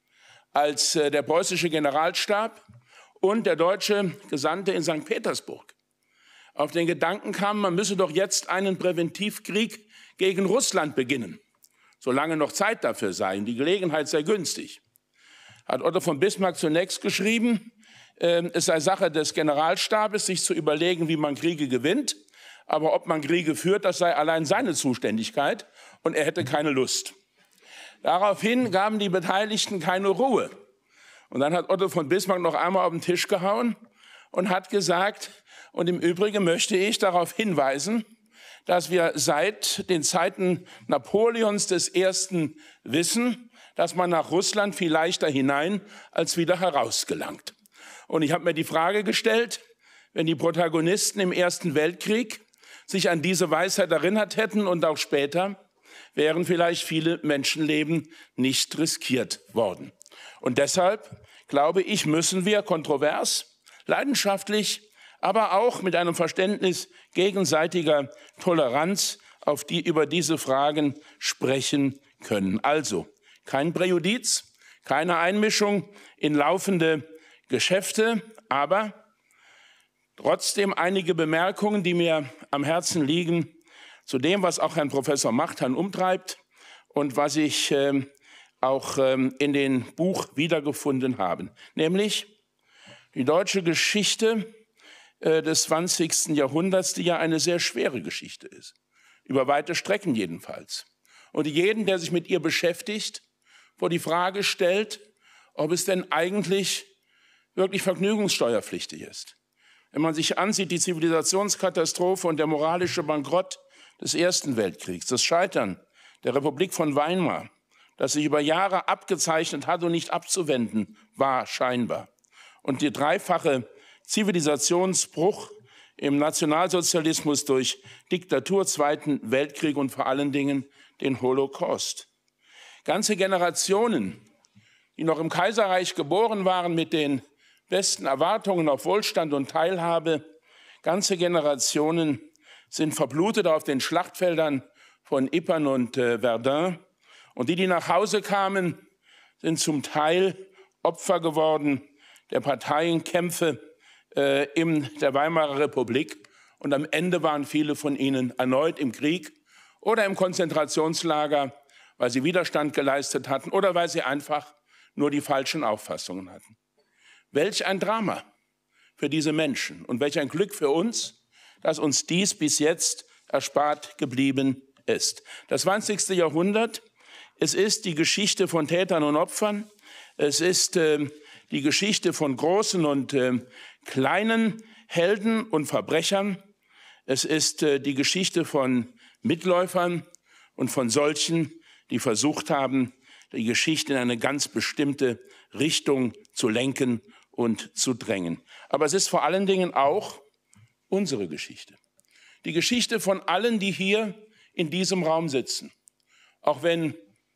[SPEAKER 3] als äh, der preußische Generalstab und der deutsche Gesandte in Sankt Petersburg auf den Gedanken kamen, man müsse doch jetzt einen Präventivkrieg gegen Russland beginnen, solange noch Zeit dafür sei und die Gelegenheit sei günstig, hat Otto von Bismarck zunächst geschrieben, äh, es sei Sache des Generalstabes, sich zu überlegen, wie man Kriege gewinnt, aber ob man Kriege führt, das sei allein seine Zuständigkeit und er hätte keine Lust. Daraufhin gaben die Beteiligten keine Ruhe. Und dann hat Otto von Bismarck noch einmal auf den Tisch gehauen und hat gesagt, und im Übrigen möchte ich darauf hinweisen, dass wir seit den Zeiten Napoleons des Ersten wissen, dass man nach Russland viel leichter hinein als wieder heraus gelangt. Und ich habe mir die Frage gestellt, wenn die Protagonisten im Ersten Weltkrieg sich an diese Weisheit erinnert hätten und auch später, wären vielleicht viele Menschenleben nicht riskiert worden. Und deshalb, glaube ich, müssen wir kontrovers, leidenschaftlich, aber auch mit einem Verständnis gegenseitiger Toleranz auf die, über diese Fragen sprechen können. Also kein Präjudiz, keine Einmischung in laufende Geschäfte, aber trotzdem einige Bemerkungen, die mir am Herzen liegen, zu dem, was auch Herrn Professor Machtan umtreibt und was ich äh, auch äh, in dem Buch wiedergefunden habe. Nämlich die deutsche Geschichte äh, des zwanzigsten Jahrhunderts, die ja eine sehr schwere Geschichte ist. Über weite Strecken jedenfalls. Und jeden, der sich mit ihr beschäftigt, vor die Frage stellt, ob es denn eigentlich wirklich vergnügungssteuerpflichtig ist. Wenn man sich ansieht, die Zivilisationskatastrophe und der moralische Bankrott des Ersten Weltkriegs, das Scheitern der Republik von Weimar, das sich über Jahre abgezeichnet hat und nicht abzuwenden war, scheinbar. Und der dreifache Zivilisationsbruch im Nationalsozialismus durch Diktatur, Zweiten Weltkrieg und vor allen Dingen den Holocaust. Ganze Generationen, die noch im Kaiserreich geboren waren mit den besten Erwartungen auf Wohlstand und Teilhabe. Ganze Generationen sind verblutet auf den Schlachtfeldern von Ypern und äh, Verdun. Und die, die nach Hause kamen, sind zum Teil Opfer geworden der Parteienkämpfe äh, in der Weimarer Republik. Und am Ende waren viele von ihnen erneut im Krieg oder im Konzentrationslager, weil sie Widerstand geleistet hatten oder weil sie einfach nur die falschen Auffassungen hatten. Welch ein Drama für diese Menschen und welch ein Glück für uns, dass uns dies bis jetzt erspart geblieben ist. Das zwanzigste Jahrhundert, es ist die Geschichte von Tätern und Opfern, es ist äh, die Geschichte von großen und äh, kleinen Helden und Verbrechern, es ist äh, die Geschichte von Mitläufern und von solchen, die versucht haben, die Geschichte in eine ganz bestimmte Richtung zu lenken und zu drängen. Aber es ist vor allen Dingen auch unsere Geschichte. Die Geschichte von allen, die hier in diesem Raum sitzen. Auch wenn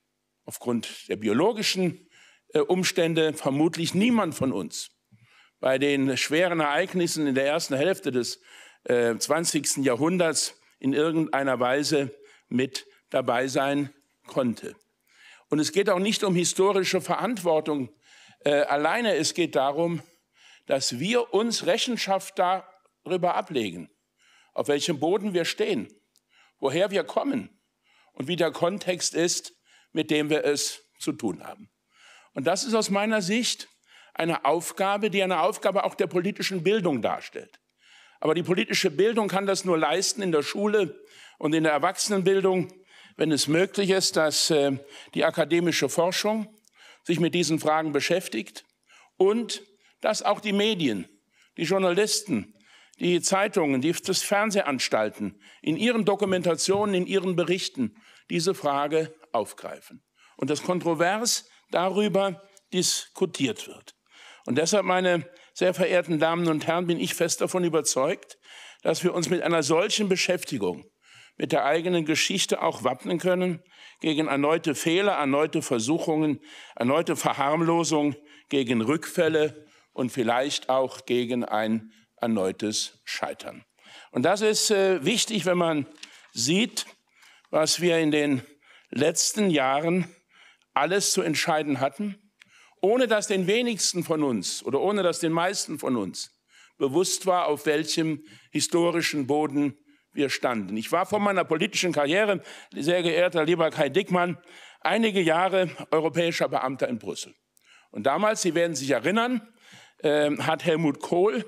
[SPEAKER 3] aufgrund der biologischen äh, Umstände vermutlich niemand von uns bei den schweren Ereignissen in der ersten Hälfte des äh, zwanzigsten Jahrhunderts in irgendeiner Weise mit dabei sein konnte. Und es geht auch nicht um historische Verantwortung äh, alleine. Es geht darum, dass wir uns Rechenschaft darüber ablegen, auf welchem Boden wir stehen, woher wir kommen und wie der Kontext ist, mit dem wir es zu tun haben. Und das ist aus meiner Sicht eine Aufgabe, die eine Aufgabe auch der politischen Bildung darstellt. Aber die politische Bildung kann das nur leisten in der Schule und in der Erwachsenenbildung, wenn es möglich ist, dass äh, die akademische Forschung sich mit diesen Fragen beschäftigt und dass auch die Medien, die Journalisten, die Zeitungen, die das Fernsehanstalten in ihren Dokumentationen, in ihren Berichten diese Frage aufgreifen und dass kontrovers darüber diskutiert wird. Und deshalb, meine sehr verehrten Damen und Herren, bin ich fest davon überzeugt, dass wir uns mit einer solchen Beschäftigung mit der eigenen Geschichte auch wappnen können gegen erneute Fehler, erneute Versuchungen, erneute Verharmlosung, gegen Rückfälle und vielleicht auch gegen ein erneutes Scheitern. Und das ist äh, wichtig, wenn man sieht, was wir in den letzten Jahren alles zu entscheiden hatten, ohne dass den wenigsten von uns oder ohne dass den meisten von uns bewusst war, auf welchem historischen Boden wir standen. Ich war vor meiner politischen Karriere, sehr geehrter lieber Kai Dickmann, einige Jahre europäischer Beamter in Brüssel. Und damals, Sie werden sich erinnern, äh, hat Helmut Kohl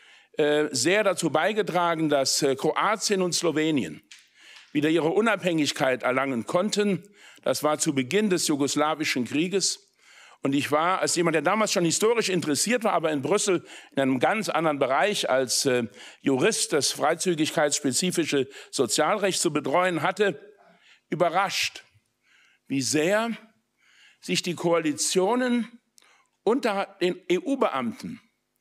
[SPEAKER 3] äh, sehr dazu beigetragen, dass äh, Kroatien und Slowenien wieder ihre Unabhängigkeit erlangen konnten. Das war zu Beginn des jugoslawischen Krieges. Und ich war, als jemand, der damals schon historisch interessiert war, aber in Brüssel in einem ganz anderen Bereich als äh, Jurist das freizügigkeitsspezifische Sozialrecht zu betreuen hatte, überrascht, wie sehr sich die Koalitionen unter den E U-Beamten,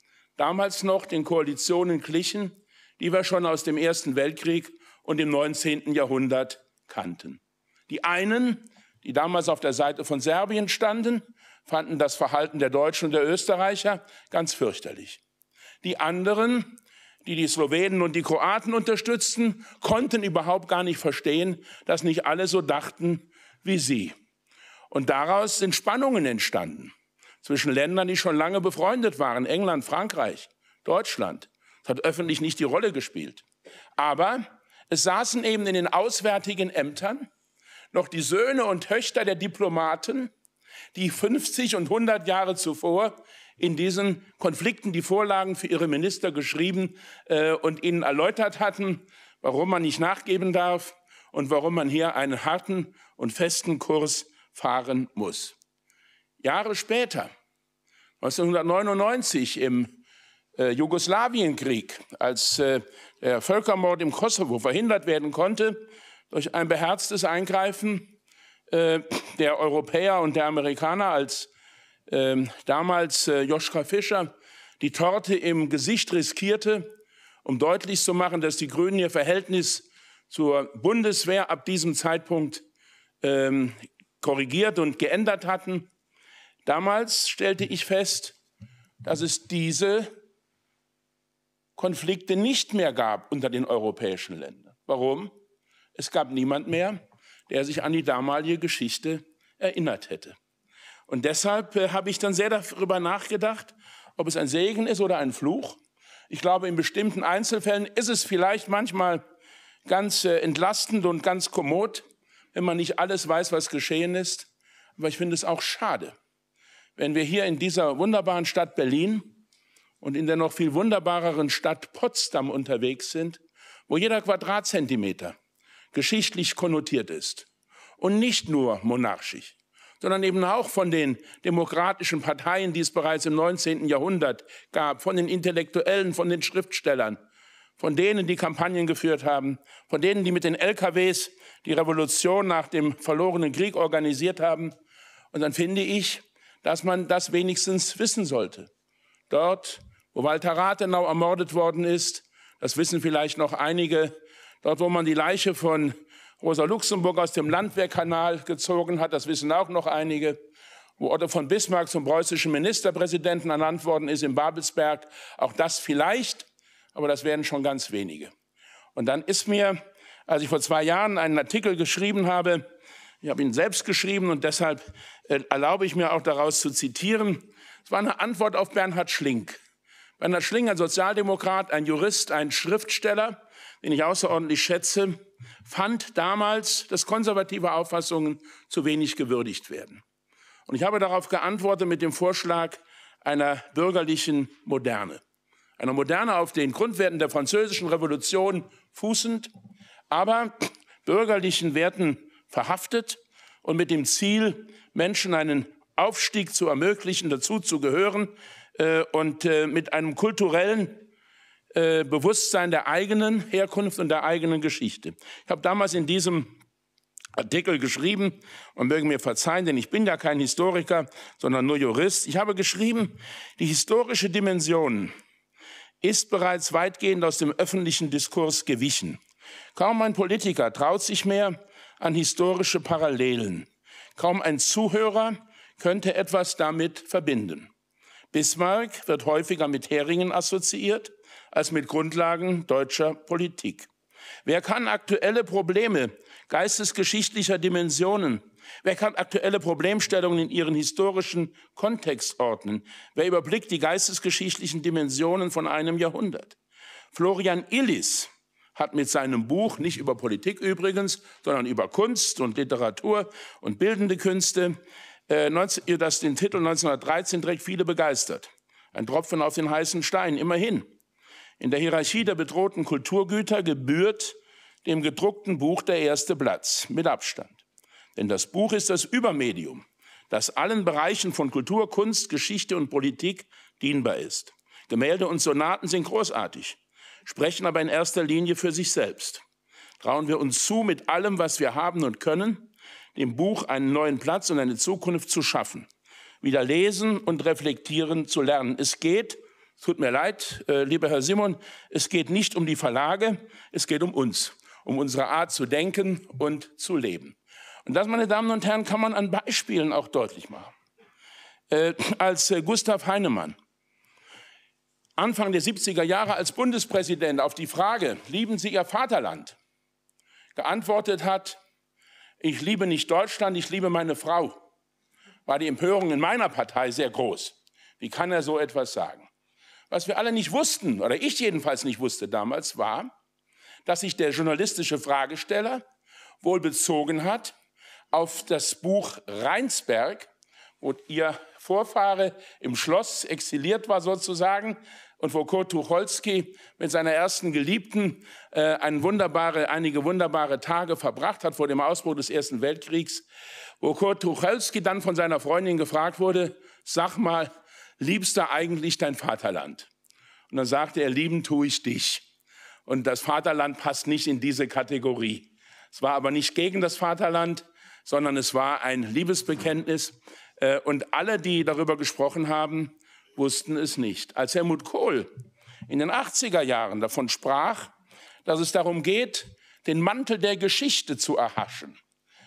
[SPEAKER 3] damals noch den Koalitionen glichen, die wir schon aus dem Ersten Weltkrieg und dem neunzehnten Jahrhundert kannten. Die einen, die damals auf der Seite von Serbien standen, fanden das Verhalten der Deutschen und der Österreicher ganz fürchterlich. Die anderen, die die Slowenen und die Kroaten unterstützten, konnten überhaupt gar nicht verstehen, dass nicht alle so dachten wie sie. Und daraus sind Spannungen entstanden zwischen Ländern, die schon lange befreundet waren, England, Frankreich, Deutschland. Das hat öffentlich nicht die Rolle gespielt. Aber es saßen eben in den auswärtigen Ämtern noch die Söhne und Töchter der Diplomaten, die fünfzig und hundert Jahre zuvor in diesen Konflikten die Vorlagen für ihre Minister geschrieben äh, und ihnen erläutert hatten, warum man nicht nachgeben darf und warum man hier einen harten und festen Kurs fahren muss. Jahre später, neunzehnhundertneunundneunzig im äh, Jugoslawienkrieg, als äh, der Völkermord im Kosovo verhindert werden konnte durch ein beherztes Eingreifen der Europäer und der Amerikaner, als äh, damals äh, Joschka Fischer die Torte im Gesicht riskierte, um deutlich zu machen, dass die Grünen ihr Verhältnis zur Bundeswehr ab diesem Zeitpunkt äh, korrigiert und geändert hatten. Damals stellte ich fest, dass es diese Konflikte nicht mehr gab unter den europäischen Ländern. Warum? Es gab niemand mehr, der sich an die damalige Geschichte erinnert hätte. Und deshalb äh, habe ich dann sehr darüber nachgedacht, ob es ein Segen ist oder ein Fluch. Ich glaube, in bestimmten Einzelfällen ist es vielleicht manchmal ganz äh, entlastend und ganz kommod, wenn man nicht alles weiß, was geschehen ist. Aber ich finde es auch schade, wenn wir hier in dieser wunderbaren Stadt Berlin und in der noch viel wunderbareren Stadt Potsdam unterwegs sind, wo jeder Quadratzentimeter geschichtlich konnotiert ist und nicht nur monarchisch, sondern eben auch von den demokratischen Parteien, die es bereits im neunzehnten Jahrhundert gab, von den Intellektuellen, von den Schriftstellern, von denen, die Kampagnen geführt haben, von denen, die mit den L K Ws die Revolution nach dem verlorenen Krieg organisiert haben. Und dann finde ich, dass man das wenigstens wissen sollte. Dort, wo Walter Rathenau ermordet worden ist, das wissen vielleicht noch einige, dort, wo man die Leiche von Rosa Luxemburg aus dem Landwehrkanal gezogen hat, das wissen auch noch einige, wo Otto von Bismarck zum preußischen Ministerpräsidenten ernannt worden ist in Babelsberg, auch das vielleicht, aber das werden schon ganz wenige. Und dann ist mir, als ich vor zwei Jahren einen Artikel geschrieben habe, ich habe ihn selbst geschrieben und deshalb äh, erlaube ich mir auch daraus zu zitieren, es war eine Antwort auf Bernhard Schlink. Bernhard Schlink, ein Sozialdemokrat, ein Jurist, ein Schriftsteller, den ich außerordentlich schätze, fand damals, dass konservative Auffassungen zu wenig gewürdigt werden. Und ich habe darauf geantwortet mit dem Vorschlag einer bürgerlichen Moderne. Einer Moderne auf den Grundwerten der Französischen Revolution fußend, aber bürgerlichen Werten verhaftet und mit dem Ziel, Menschen einen Aufstieg zu ermöglichen, dazu zu gehören äh, und äh, mit einem kulturellen äh, Bewusstsein der eigenen Herkunft und der eigenen Geschichte. Ich habe damals in diesem Artikel geschrieben, und mögen mir verzeihen, denn ich bin ja kein Historiker, sondern nur Jurist. Ich habe geschrieben, die historische Dimension ist bereits weitgehend aus dem öffentlichen Diskurs gewichen. Kaum ein Politiker traut sich mehr an historische Parallelen. Kaum ein Zuhörer könnte etwas damit verbinden. Bismarck wird häufiger mit Heringen assoziiert als mit Grundlagen deutscher Politik. Wer kann aktuelle Probleme geistesgeschichtlicher Dimensionen, wer kann aktuelle Problemstellungen in ihren historischen Kontext ordnen? Wer überblickt die geistesgeschichtlichen Dimensionen von einem Jahrhundert? Florian Illis hat mit seinem Buch, nicht über Politik übrigens, sondern über Kunst und Literatur und bildende Künste, äh, das den Titel neunzehnhundertdreizehn trägt, viele begeistert. Ein Tropfen auf den heißen Stein, immerhin. In der Hierarchie der bedrohten Kulturgüter gebührt dem gedruckten Buch der erste Platz, mit Abstand. Denn das Buch ist das Übermedium, das allen Bereichen von Kultur, Kunst, Geschichte und Politik dienbar ist. Gemälde und Sonaten sind großartig, sprechen aber in erster Linie für sich selbst. Trauen wir uns zu, mit allem, was wir haben und können, dem Buch einen neuen Platz und eine Zukunft zu schaffen, wieder lesen und reflektieren zu lernen. Es geht, es tut mir leid, äh, lieber Herr Simon, es geht nicht um die Verlage, es geht um uns, um unsere Art zu denken und zu leben. Und das, meine Damen und Herren, kann man an Beispielen auch deutlich machen. Äh, als äh, Gustav Heinemann Anfang der siebziger Jahre als Bundespräsident auf die Frage, lieben Sie Ihr Vaterland, geantwortet hat, ich liebe nicht Deutschland, ich liebe meine Frau, war die Empörung in meiner Partei sehr groß. Wie kann er so etwas sagen? Was wir alle nicht wussten, oder ich jedenfalls nicht wusste damals, war, dass sich der journalistische Fragesteller wohl bezogen hat auf das Buch Rheinsberg, wo ihr Vorfahre im Schloss exiliert war sozusagen und wo Kurt Tucholsky mit seiner ersten Geliebten äh, eine wunderbare, einige wunderbare Tage verbracht hat vor dem Ausbruch des Ersten Weltkriegs, wo Kurt Tucholsky dann von seiner Freundin gefragt wurde, sag mal, liebst du eigentlich dein Vaterland? Und dann sagte er, lieben tue ich dich. Und das Vaterland passt nicht in diese Kategorie. Es war aber nicht gegen das Vaterland, sondern es war ein Liebesbekenntnis. Und alle, die darüber gesprochen haben, wussten es nicht. Als Helmut Kohl in den achtziger Jahren davon sprach, dass es darum geht, den Mantel der Geschichte zu erhaschen,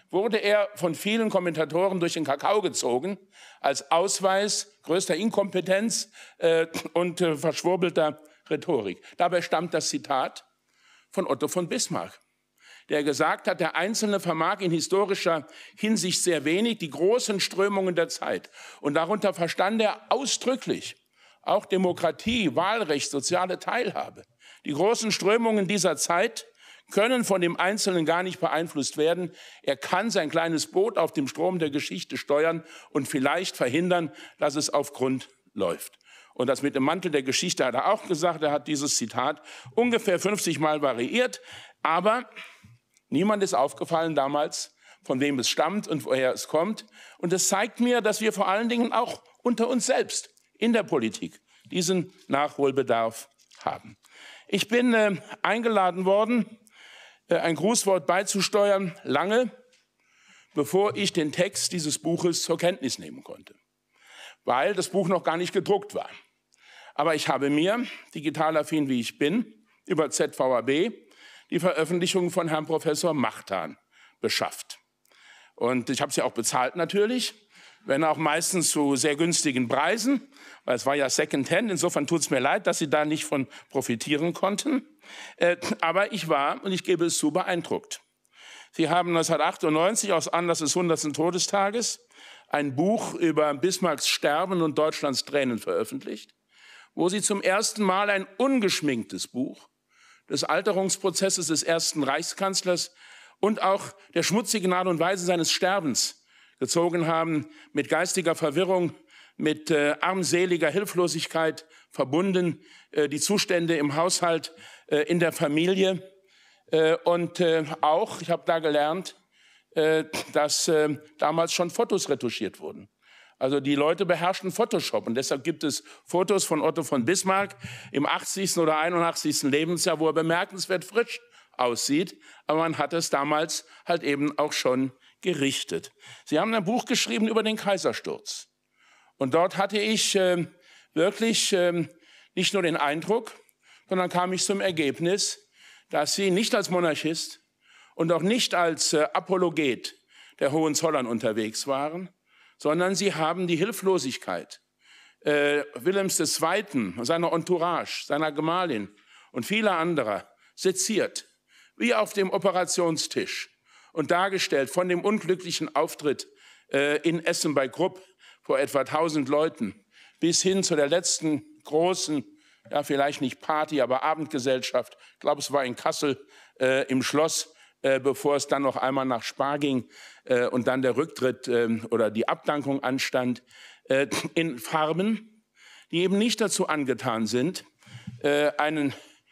[SPEAKER 3] wurde er von vielen Kommentatoren durch den Kakao gezogen, als Ausweis größter Inkompetenz äh, und äh, verschwurbelter Rhetorik. Dabei stammt das Zitat von Otto von Bismarck, der gesagt hat, der Einzelne vermag in historischer Hinsicht sehr wenig, die großen Strömungen der Zeit. Und darunter verstand er ausdrücklich auch Demokratie, Wahlrecht, soziale Teilhabe. Die großen Strömungen dieser Zeit können von dem Einzelnen gar nicht beeinflusst werden. Er kann sein kleines Boot auf dem Strom der Geschichte steuern und vielleicht verhindern, dass es auf Grund läuft. Und das mit dem Mantel der Geschichte hat er auch gesagt. Er hat dieses Zitat ungefähr fünfzig Mal variiert. Aber niemand ist aufgefallen damals, von wem es stammt und woher es kommt. Und es zeigt mir, dass wir vor allen Dingen auch unter uns selbst in der Politik diesen Nachholbedarf haben. Ich bin äh, eingeladen worden, äh, ein Grußwort beizusteuern, lange bevor ich den Text dieses Buches zur Kenntnis nehmen konnte, weil das Buch noch gar nicht gedruckt war. Aber ich habe mir, digital affin wie ich bin, über Z V A B die Veröffentlichung von Herrn Professor Machtan beschafft. Und ich habe sie auch bezahlt natürlich, wenn auch meistens zu sehr günstigen Preisen, weil es war ja Secondhand. Insofern tut es mir leid, dass Sie da nicht von profitieren konnten. Äh, aber ich war, und ich gebe es zu, beeindruckt. Sie haben neunzehnhundertachtundneunzig aus Anlass des hundertsten Todestages ein Buch über Bismarcks Sterben und Deutschlands Tränen veröffentlicht, wo Sie zum ersten Mal ein ungeschminktes Buch des Alterungsprozesses des ersten Reichskanzlers und auch der schmutzigen Art und Weise seines Sterbens gezogen haben, mit geistiger Verwirrung, mit äh, armseliger Hilflosigkeit verbunden, äh, die Zustände im Haushalt, äh, in der Familie äh, und äh, auch, ich habe da gelernt, äh, dass äh, damals schon Fotos retuschiert wurden. Also die Leute beherrschten Photoshop und deshalb gibt es Fotos von Otto von Bismarck im achtzigsten oder einundachtzigsten Lebensjahr, wo er bemerkenswert frisch aussieht, aber man hat es damals halt eben auch schon gerichtet. Sie haben ein Buch geschrieben über den Kaisersturz und dort hatte ich äh, wirklich äh, nicht nur den Eindruck, sondern kam ich zum Ergebnis, dass Sie nicht als Monarchist und auch nicht als äh, Apologet der Hohenzollern unterwegs waren, sondern Sie haben die Hilflosigkeit äh, Wilhelms des Zweiten, seiner Entourage, seiner Gemahlin und vieler anderer seziert, wie auf dem Operationstisch und dargestellt von dem unglücklichen Auftritt äh, in Essen bei Krupp vor etwa tausend Leuten bis hin zu der letzten großen, ja vielleicht nicht Party, aber Abendgesellschaft, ich glaube es war in Kassel äh, im Schloss, äh, bevor es dann noch einmal nach Spa ging äh, und dann der Rücktritt äh, oder die Abdankung anstand, äh, in Farben, die eben nicht dazu angetan sind, äh, einen,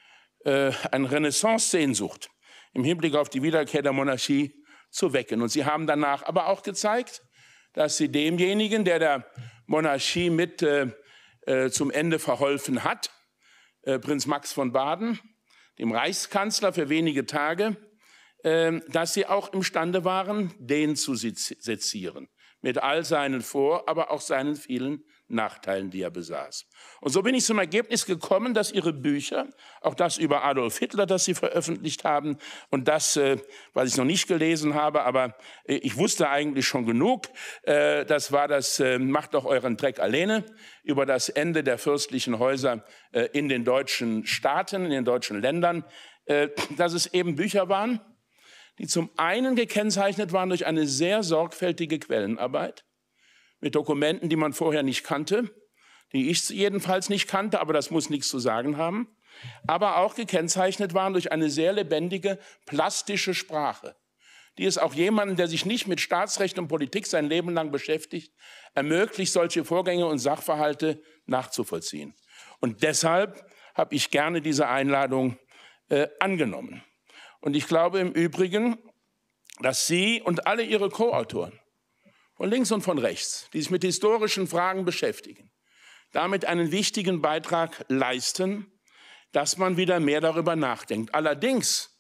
[SPEAKER 3] äh, eine Renaissance-Sehnsucht im Hinblick auf die Wiederkehr der Monarchie zu wecken. Und sie haben danach aber auch gezeigt, dass sie demjenigen, der der Monarchie mit äh, äh, zum Ende verholfen hat, äh, Prinz Max von Baden, dem Reichskanzler für wenige Tage, äh, dass sie auch imstande waren, den zu sezieren. Mit all seinen Vor-, aber auch seinen vielen Nachteilen, die er besaß. Und so bin ich zum Ergebnis gekommen, dass Ihre Bücher, auch das über Adolf Hitler, das Sie veröffentlicht haben, und das, äh, was ich noch nicht gelesen habe, aber äh, ich wusste eigentlich schon genug, äh, das war das äh, Macht doch euren Dreck alleine, über das Ende der fürstlichen Häuser äh, in den deutschen Staaten, in den deutschen Ländern, äh, dass es eben Bücher waren, die zum einen gekennzeichnet waren durch eine sehr sorgfältige Quellenarbeit, mit Dokumenten, die man vorher nicht kannte, die ich jedenfalls nicht kannte, aber das muss nichts zu sagen haben, aber auch gekennzeichnet waren durch eine sehr lebendige, plastische Sprache, die es auch jemandem, der sich nicht mit Staatsrecht und Politik sein Leben lang beschäftigt, ermöglicht, solche Vorgänge und Sachverhalte nachzuvollziehen. Und deshalb habe ich gerne diese Einladung äh, angenommen. Und ich glaube im Übrigen, dass Sie und alle Ihre Co-Autoren von links und von rechts, die sich mit historischen Fragen beschäftigen, damit einen wichtigen Beitrag leisten, dass man wieder mehr darüber nachdenkt. Allerdings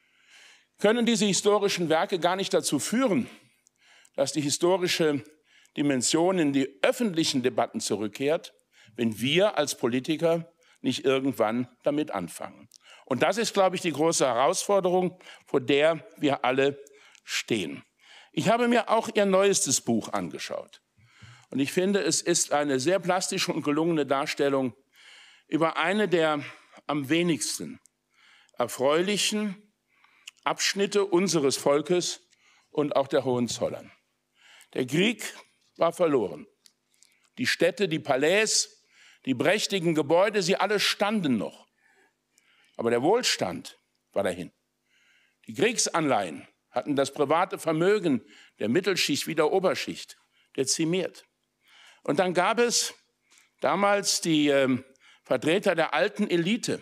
[SPEAKER 3] können diese historischen Werke gar nicht dazu führen, dass die historische Dimension in die öffentlichen Debatten zurückkehrt, wenn wir als Politiker nicht irgendwann damit anfangen. Und das ist, glaube ich, die große Herausforderung, vor der wir alle stehen. Ich habe mir auch ihr neuestes Buch angeschaut. Und ich finde, es ist eine sehr plastische und gelungene Darstellung über eine der am wenigsten erfreulichen Abschnitte unseres Volkes und auch der Hohenzollern. Der Krieg war verloren. Die Städte, die Palais, die prächtigen Gebäude, sie alle standen noch. Aber der Wohlstand war dahin. Die Kriegsanleihen hatten das private Vermögen der Mittelschicht wie der Oberschicht dezimiert. Und dann gab es damals die äh, Vertreter der alten Elite,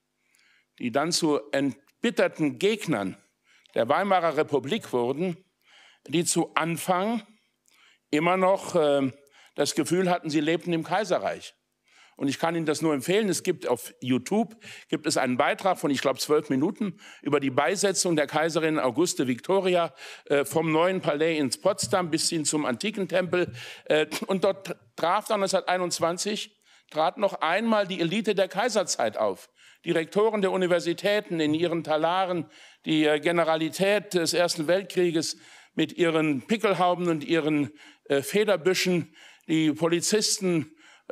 [SPEAKER 3] die dann zu entbitterten Gegnern der Weimarer Republik wurden, die zu Anfang immer noch äh, das Gefühl hatten, sie lebten im Kaiserreich. Und ich kann Ihnen das nur empfehlen. Es gibt auf YouTube gibt es einen Beitrag von, ich glaube, zwölf Minuten über die Beisetzung der Kaiserin Auguste Victoria äh, vom Neuen Palais ins Potsdam bis hin zum Antikentempel. Äh, und dort traf dann neunzehnhunderteinundzwanzig trat noch einmal die Elite der Kaiserzeit auf. Die Rektoren der Universitäten in ihren Talaren, die äh, Generalität des Ersten Weltkrieges mit ihren Pickelhauben und ihren äh, Federbüschen, die Polizisten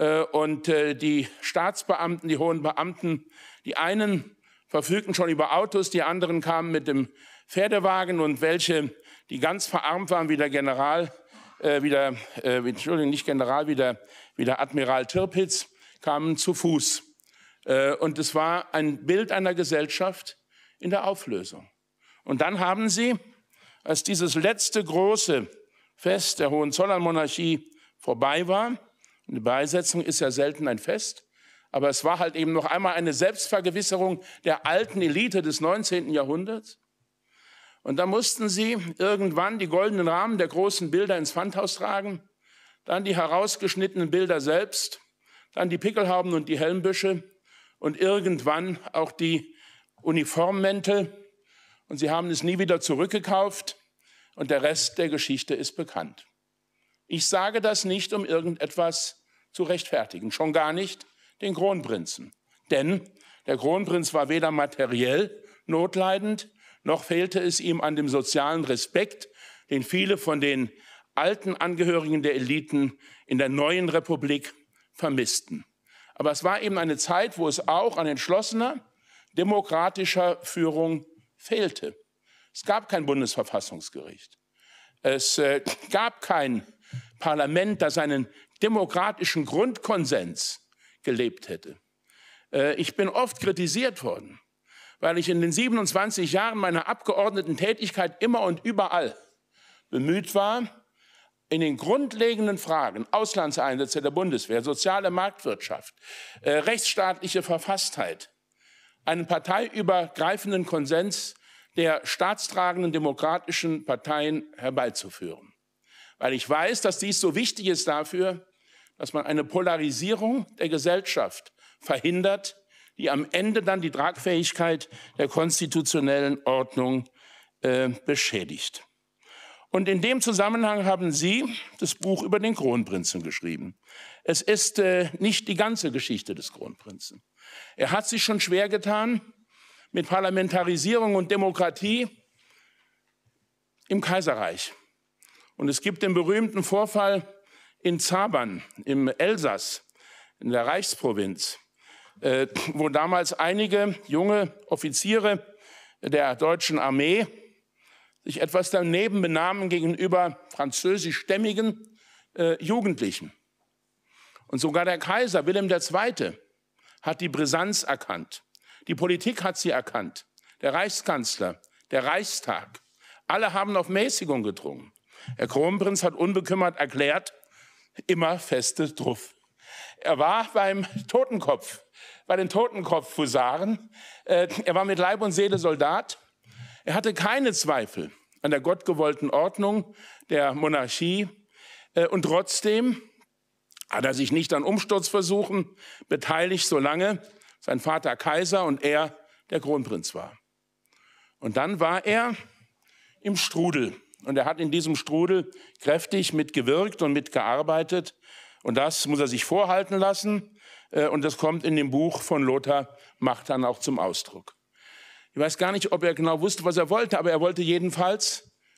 [SPEAKER 3] und die Staatsbeamten, die hohen Beamten, die einen verfügten schon über Autos, die anderen kamen mit dem Pferdewagen und welche, die ganz verarmt waren, wie der General, äh, wie der, äh, Entschuldigung, nicht General, wie der, wie der Admiral Tirpitz, kamen zu Fuß. Äh, und es war ein Bild einer Gesellschaft in der Auflösung. Und dann haben sie, als dieses letzte große Fest der Hohenzollernmonarchie vorbei war, eine Beisetzung ist ja selten ein Fest, aber es war halt eben noch einmal eine Selbstvergewisserung der alten Elite des neunzehnten Jahrhunderts. Und da mussten sie irgendwann die goldenen Rahmen der großen Bilder ins Pfandhaus tragen, dann die herausgeschnittenen Bilder selbst, dann die Pickelhauben und die Helmbüsche und irgendwann auch die Uniformmäntel. Und sie haben es nie wieder zurückgekauft und der Rest der Geschichte ist bekannt. Ich sage das nicht, um irgendetwas zu rechtfertigen, schon gar nicht den Kronprinzen. Denn der Kronprinz war weder materiell notleidend, noch fehlte es ihm an dem sozialen Respekt, den viele von den alten Angehörigen der Eliten in der neuen Republik vermissten. Aber es war eben eine Zeit, wo es auch an entschlossener, demokratischer Führung fehlte. Es gab kein Bundesverfassungsgericht. Es äh, gab kein Parlament, das einen demokratischen Grundkonsens gelebt hätte. Äh, ich bin oft kritisiert worden, weil ich in den siebenundzwanzig Jahren meiner Abgeordnetentätigkeit immer und überall bemüht war, in den grundlegenden Fragen, Auslandseinsätze der Bundeswehr, soziale Marktwirtschaft, äh, rechtsstaatliche Verfasstheit, einen parteiübergreifenden Konsens der staatstragenden demokratischen Parteien herbeizuführen. Weil ich weiß, dass dies so wichtig ist dafür, dass man eine Polarisierung der Gesellschaft verhindert, die am Ende dann die Tragfähigkeit der konstitutionellen Ordnung äh, beschädigt. Und in dem Zusammenhang haben Sie das Buch über den Kronprinzen geschrieben. Es ist äh, nicht die ganze Geschichte des Kronprinzen. Er hat sich schon schwer getan mit Parlamentarisierung und Demokratie im Kaiserreich. Und es gibt den berühmten Vorfall in Zabern im Elsass, in der Reichsprovinz, äh, wo damals einige junge Offiziere der deutschen Armee sich etwas daneben benahmen gegenüber französischstämmigen äh, Jugendlichen. Und sogar der Kaiser Wilhelm der Zweite hat die Brisanz erkannt. Die Politik hat sie erkannt. Der Reichskanzler, der Reichstag. Alle haben auf Mäßigung gedrungen. Der Kronprinz hat unbekümmert erklärt, immer feste Truff. Er war beim Totenkopf, bei den Totenkopf-Husaren. Äh, er war mit Leib und Seele Soldat. Er hatte keine Zweifel an der gottgewollten Ordnung der Monarchie. Äh, und trotzdem hat er sich nicht an Umsturzversuchen beteiligt, solange sein Vater Kaiser und er der Kronprinz war. Und dann war er im Strudel. Und er hat in diesem Strudel kräftig mitgewirkt und mitgearbeitet. Und das muss er sich vorhalten lassen. Und das kommt in dem Buch von Lothar Machthan auch zum Ausdruck. Ich weiß gar nicht, ob er genau wusste, was er wollte, aber er wollte jedenfalls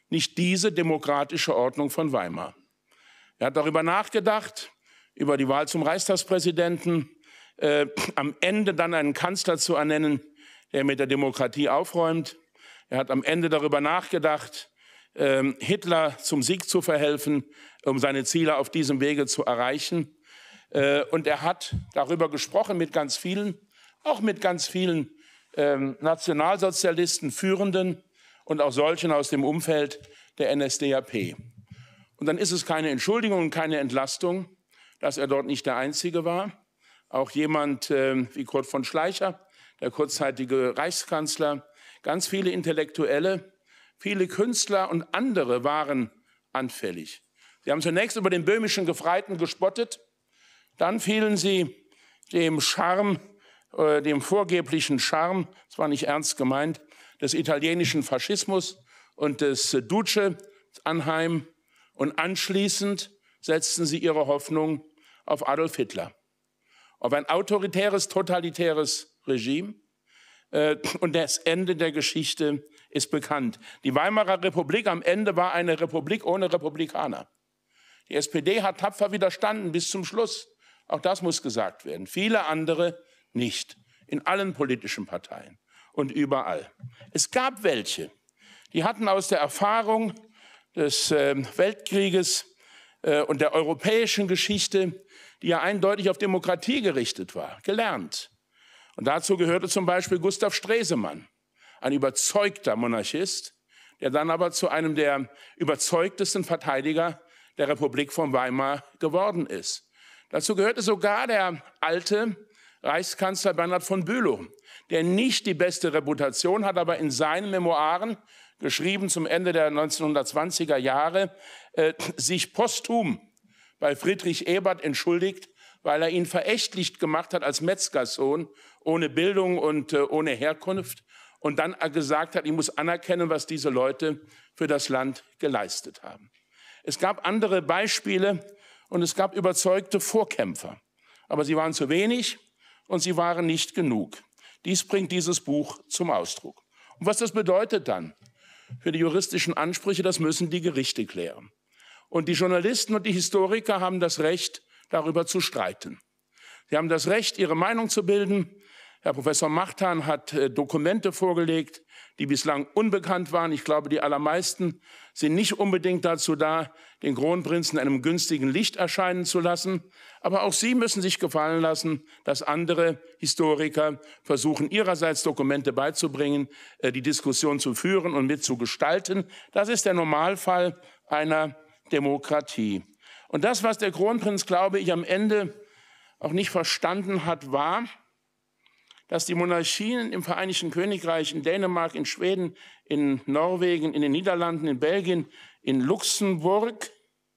[SPEAKER 3] nicht diese demokratische Ordnung von Weimar. Er hat darüber nachgedacht, über die Wahl zum Reichstagspräsidenten, äh, am Ende dann einen Kanzler zu ernennen, der mit der Demokratie aufräumt. Er hat am Ende darüber nachgedacht, äh, Hitler zum Sieg zu verhelfen, um seine Ziele auf diesem Wege zu erreichen. Äh, und er hat darüber gesprochen mit ganz vielen, auch mit ganz vielen äh, Nationalsozialisten, Führenden und auch solchen aus dem Umfeld der N S D A P. Und dann ist es keine Entschuldigung und keine Entlastung, dass er dort nicht der Einzige war. Auch jemand äh, wie Kurt von Schleicher, der kurzzeitige Reichskanzler, ganz viele Intellektuelle, viele Künstler und andere waren anfällig. Sie haben zunächst über den böhmischen Gefreiten gespottet, dann fielen sie dem Charme, äh, dem vorgeblichen Charme, das war nicht ernst gemeint, des italienischen Faschismus und des Duce anheim. Und anschließend setzten sie ihre Hoffnung auf Adolf Hitler, auf ein autoritäres, totalitäres Regime. Äh, und das Ende der Geschichte ist bekannt. Die Weimarer Republik am Ende war eine Republik ohne Republikaner. Die S P D hat tapfer widerstanden bis zum Schluss. Auch das muss gesagt werden. Viele andere nicht. In allen politischen Parteien und überall. Es gab welche, die hatten aus der Erfahrung des äh, Weltkrieges äh, und der europäischen Geschichte, die ja eindeutig auf Demokratie gerichtet war, gelernt. Und dazu gehörte zum Beispiel Gustav Stresemann, ein überzeugter Monarchist, der dann aber zu einem der überzeugtesten Verteidiger der Republik von Weimar geworden ist. Dazu gehörte sogar der alte Reichskanzler Bernhard von Bülow, der nicht die beste Reputation hat, aber in seinen Memoiren, geschrieben zum Ende der neunzehnhundertzwanziger Jahre, äh, sich posthum bei Friedrich Ebert entschuldigt, weil er ihn verächtlich gemacht hat als Metzgersohn, ohne Bildung und äh, ohne Herkunft, und dann gesagt hat, ich muss anerkennen, was diese Leute für das Land geleistet haben. Es gab andere Beispiele und es gab überzeugte Vorkämpfer, aber sie waren zu wenig und sie waren nicht genug. Dies bringt dieses Buch zum Ausdruck. Und was das bedeutet dann für die juristischen Ansprüche, das müssen die Gerichte klären. Und die Journalisten und die Historiker haben das Recht, darüber zu streiten. Sie haben das Recht, ihre Meinung zu bilden. Herr Professor Machtan hat äh, Dokumente vorgelegt, die bislang unbekannt waren. Ich glaube, die allermeisten sind nicht unbedingt dazu da, den Kronprinzen in einem günstigen Licht erscheinen zu lassen. Aber auch sie müssen sich gefallen lassen, dass andere Historiker versuchen, ihrerseits Dokumente beizubringen, äh, die Diskussion zu führen und mitzugestalten. Das ist der Normalfall einer Demokratie. Und das, was der Kronprinz, glaube ich, am Ende auch nicht verstanden hat, war, dass die Monarchien im Vereinigten Königreich, in Dänemark, in Schweden, in Norwegen, in den Niederlanden, in Belgien, in Luxemburg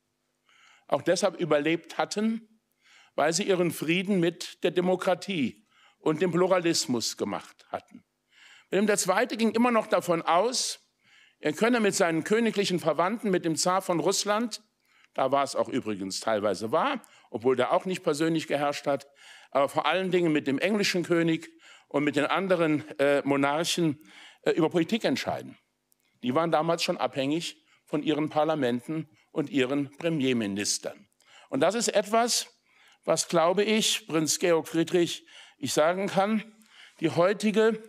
[SPEAKER 3] auch deshalb überlebt hatten, weil sie ihren Frieden mit der Demokratie und dem Pluralismus gemacht hatten. Wilhelm der Zweite ging immer noch davon aus, er könne mit seinen königlichen Verwandten, mit dem Zar von Russland, da war es auch übrigens teilweise wahr, obwohl der auch nicht persönlich geherrscht hat, aber vor allen Dingen mit dem englischen König und mit den anderen äh, Monarchen äh, über Politik entscheiden. Die waren damals schon abhängig von ihren Parlamenten und ihren Premierministern. Und das ist etwas, was, glaube ich, Prinz Georg Friedrich, ich sagen kann, die heutige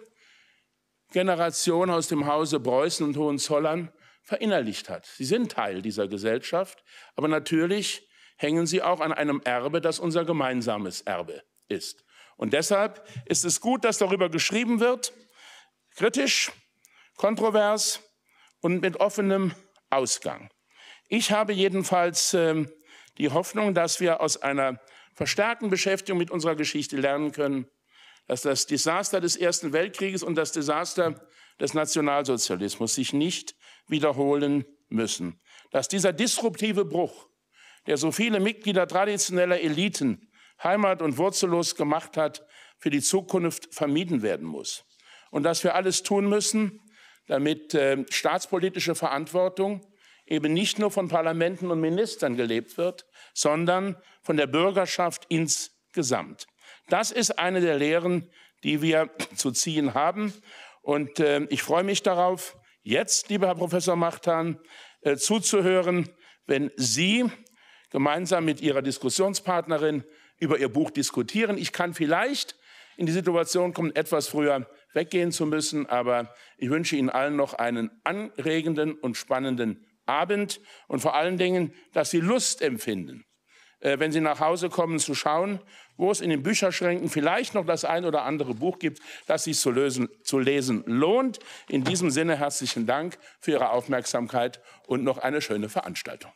[SPEAKER 3] Generation aus dem Hause Preußen und Hohenzollern verinnerlicht hat. Sie sind Teil dieser Gesellschaft, aber natürlich hängen sie auch an einem Erbe, das unser gemeinsames Erbe ist. Und deshalb ist es gut, dass darüber geschrieben wird, kritisch, kontrovers und mit offenem Ausgang. Ich habe jedenfalls äh, die Hoffnung, dass wir aus einer verstärkten Beschäftigung mit unserer Geschichte lernen können, dass das Desaster des Ersten Weltkrieges und das Desaster des Nationalsozialismus sich nicht wiederholen müssen. Dass dieser disruptive Bruch, der so viele Mitglieder traditioneller Eliten heimat- und wurzellos gemacht hat, für die Zukunft vermieden werden muss. Und dass wir alles tun müssen, damit äh, staatspolitische Verantwortung eben nicht nur von Parlamenten und Ministern gelebt wird, sondern von der Bürgerschaft insgesamt. Das ist eine der Lehren, die wir zu ziehen haben. Und äh, ich freue mich darauf, jetzt, lieber Herr Professor Machtan, äh, zuzuhören, wenn Sie gemeinsam mit Ihrer Diskussionspartnerin über Ihr Buch diskutieren. Ich kann vielleicht in die Situation kommen, etwas früher weggehen zu müssen, aber ich wünsche Ihnen allen noch einen anregenden und spannenden Abend und vor allen Dingen, dass Sie Lust empfinden, äh, wenn Sie nach Hause kommen, zu schauen, wo es in den Bücherschränken vielleicht noch das ein oder andere Buch gibt, das sich zu, lösen, zu lesen lohnt. In diesem Sinne herzlichen Dank für Ihre Aufmerksamkeit und noch eine schöne Veranstaltung.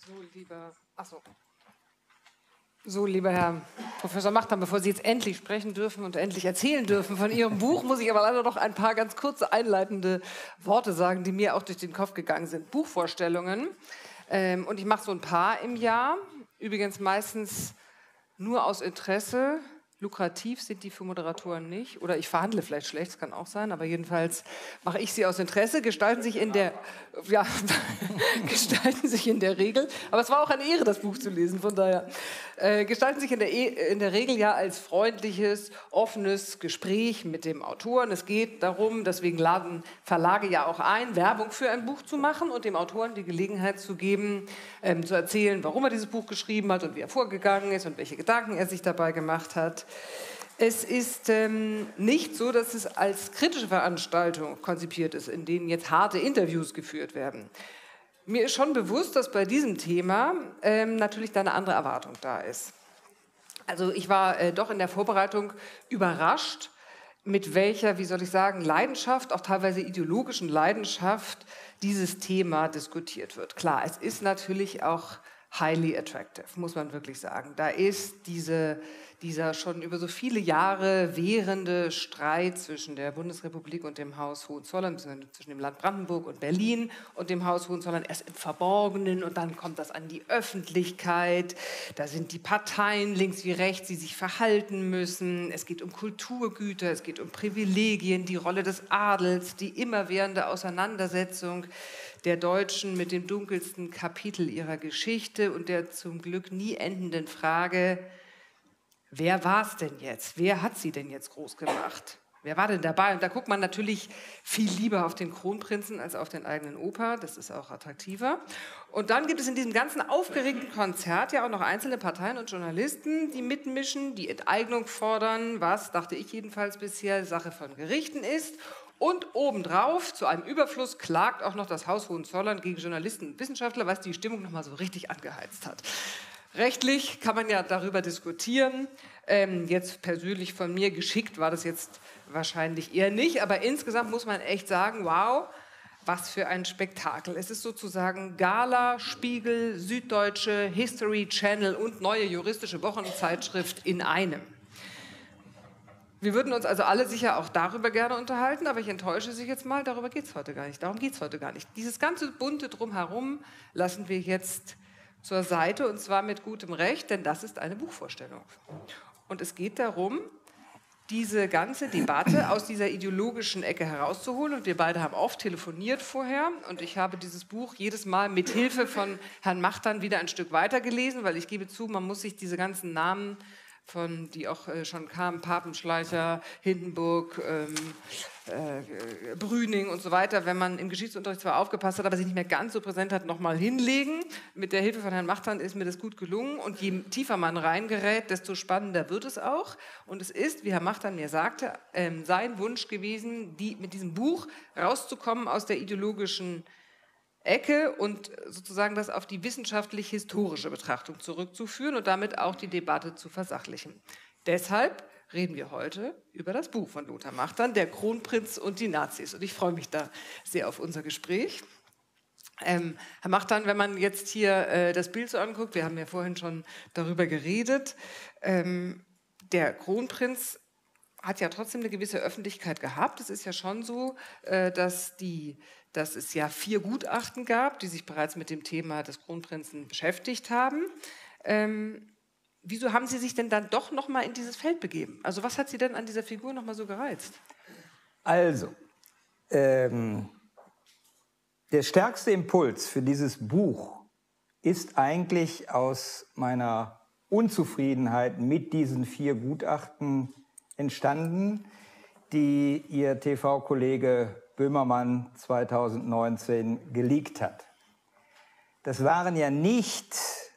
[SPEAKER 4] So, lieber, achso. So, lieber Herr Professor Machtan, bevor Sie jetzt endlich sprechen dürfen und endlich erzählen dürfen von Ihrem Buch, muss ich aber leider noch ein paar ganz kurze einleitende Worte sagen, die mir auch durch den Kopf gegangen sind. Buchvorstellungen. Ähm, und ich mache so ein paar im Jahr. Übrigens meistens nur aus Interesse. Lukrativ sind die für Moderatoren nicht. Oder ich verhandle vielleicht schlecht, das kann auch sein. Aber jedenfalls mache ich sie aus Interesse. Gestalten sich in der, ja, gestalten sich in der Regel. Aber es war auch eine Ehre, das Buch zu lesen. Von daher äh, gestalten sich in der, in der Regel ja als freundliches, offenes Gespräch mit dem Autoren. Es geht darum, deswegen laden Verlage ja auch ein, Werbung für ein Buch zu machen und dem Autoren die Gelegenheit zu geben, ähm, zu erzählen, warum er dieses Buch geschrieben hat und wie er vorgegangen ist und welche Gedanken er sich dabei gemacht hat. Es ist ähm, nicht so, dass es als kritische Veranstaltung konzipiert ist, in denen jetzt harte Interviews geführt werden. Mir ist schon bewusst, dass bei diesem Thema ähm, natürlich da eine andere Erwartung da ist. Also ich war äh, doch in der Vorbereitung überrascht, mit welcher, wie soll ich sagen, Leidenschaft, auch teilweise ideologischen Leidenschaft, dieses Thema diskutiert wird. Klar, es ist natürlich auch highly attractive, muss man wirklich sagen. Da ist diese, dieser schon über so viele Jahre währende Streit zwischen der Bundesrepublik und dem Haus Hohenzollern, zwischen dem Land Brandenburg und Berlin und dem Haus Hohenzollern, erst im Verborgenen und dann kommt das an die Öffentlichkeit. Da sind die Parteien links wie rechts, die sich verhalten müssen. Es geht um Kulturgüter, es geht um Privilegien, die Rolle des Adels, die immerwährende Auseinandersetzung der Deutschen mit dem dunkelsten Kapitel ihrer Geschichte und der zum Glück nie endenden Frage, wer war es denn jetzt? Wer hat sie denn jetzt groß gemacht? Wer war denn dabei? Und da guckt man natürlich viel lieber auf den Kronprinzen als auf den eigenen Opa. Das ist auch attraktiver. Und dann gibt es in diesem ganzen aufgeregten Konzert ja auch noch einzelne Parteien und Journalisten, die mitmischen, die Enteignung fordern, was, dachte ich jedenfalls bisher, Sache von Gerichten ist. Und obendrauf, zu einem Überfluss, klagt auch noch das Haus Hohenzollern gegen Journalisten und Wissenschaftler, was die Stimmung noch mal so richtig angeheizt hat. Rechtlich kann man ja darüber diskutieren. Ähm, jetzt persönlich von mir geschickt war das jetzt wahrscheinlich eher nicht. Aber insgesamt muss man echt sagen, wow, was für ein Spektakel. Es ist sozusagen Gala, Spiegel, Süddeutsche, History Channel und Neue Juristische Wochenzeitschrift in einem. Wir würden uns also alle sicher auch darüber gerne unterhalten, aber ich enttäusche Sie jetzt mal, darüber geht es heute gar nicht. Darum geht es heute gar nicht. Dieses ganze bunte Drumherum lassen wir jetzt zur Seite und zwar mit gutem Recht, denn das ist eine Buchvorstellung. Und es geht darum, diese ganze Debatte aus dieser ideologischen Ecke herauszuholen. Und wir beide haben oft telefoniert vorher und ich habe dieses Buch jedes Mal mit Hilfe von Herrn Machtan wieder ein Stück weitergelesen, weil ich gebe zu, man muss sich diese ganzen Namen von, die auch äh, schon kamen, Papenschleicher, Hindenburg, ähm, äh, Brüning und so weiter, wenn man im Geschichtsunterricht zwar aufgepasst hat, aber sich nicht mehr ganz so präsent hat, nochmal hinlegen. Mit der Hilfe von Herrn Machtan ist mir das gut gelungen und je tiefer man reingerät, desto spannender wird es auch. Und es ist, wie Herr Machtan mir sagte, ähm, sein Wunsch gewesen, die, mit diesem Buch rauszukommen aus der ideologischen Ecke und sozusagen das auf die wissenschaftlich-historische Betrachtung zurückzuführen und damit auch die Debatte zu versachlichen. Deshalb reden wir heute über das Buch von Lothar Machtan, Der Kronprinz und die Nazis. Und ich freue mich da sehr auf unser Gespräch. Ähm, Herr Machtan, wenn man jetzt hier äh, das Bild so anguckt, wir haben ja vorhin schon darüber geredet, ähm, der Kronprinz hat ja trotzdem eine gewisse Öffentlichkeit gehabt. Es ist ja schon so, äh, dass die dass es ja vier Gutachten gab, die sich bereits mit dem Thema des Kronprinzen beschäftigt haben. Ähm, wieso haben Sie sich denn dann doch noch mal in dieses Feld begeben? Also was hat Sie denn an dieser Figur noch mal so gereizt?
[SPEAKER 5] Also, ähm, der stärkste Impuls für dieses Buch ist eigentlich aus meiner Unzufriedenheit mit diesen vier Gutachten entstanden, die Ihr T V-Kollege Böhmermann zweitausendneunzehn geleakt hat. Das waren ja nicht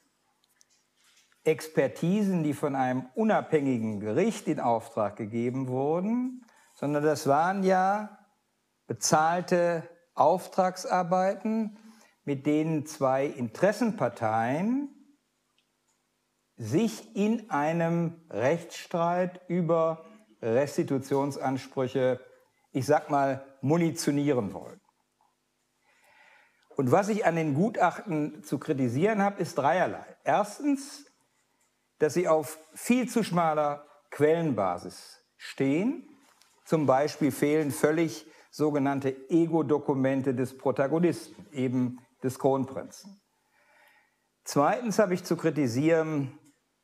[SPEAKER 5] Expertisen, die von einem unabhängigen Gericht in Auftrag gegeben wurden, sondern das waren ja bezahlte Auftragsarbeiten, mit denen zwei Interessenparteien sich in einem Rechtsstreit über Restitutionsansprüche, ich sag mal, munitionieren wollen. Und was ich an den Gutachten zu kritisieren habe, ist dreierlei. Erstens, dass sie auf viel zu schmaler Quellenbasis stehen. Zum Beispiel fehlen völlig sogenannte Ego-Dokumente des Protagonisten, eben des Kronprinzen. Zweitens habe ich zu kritisieren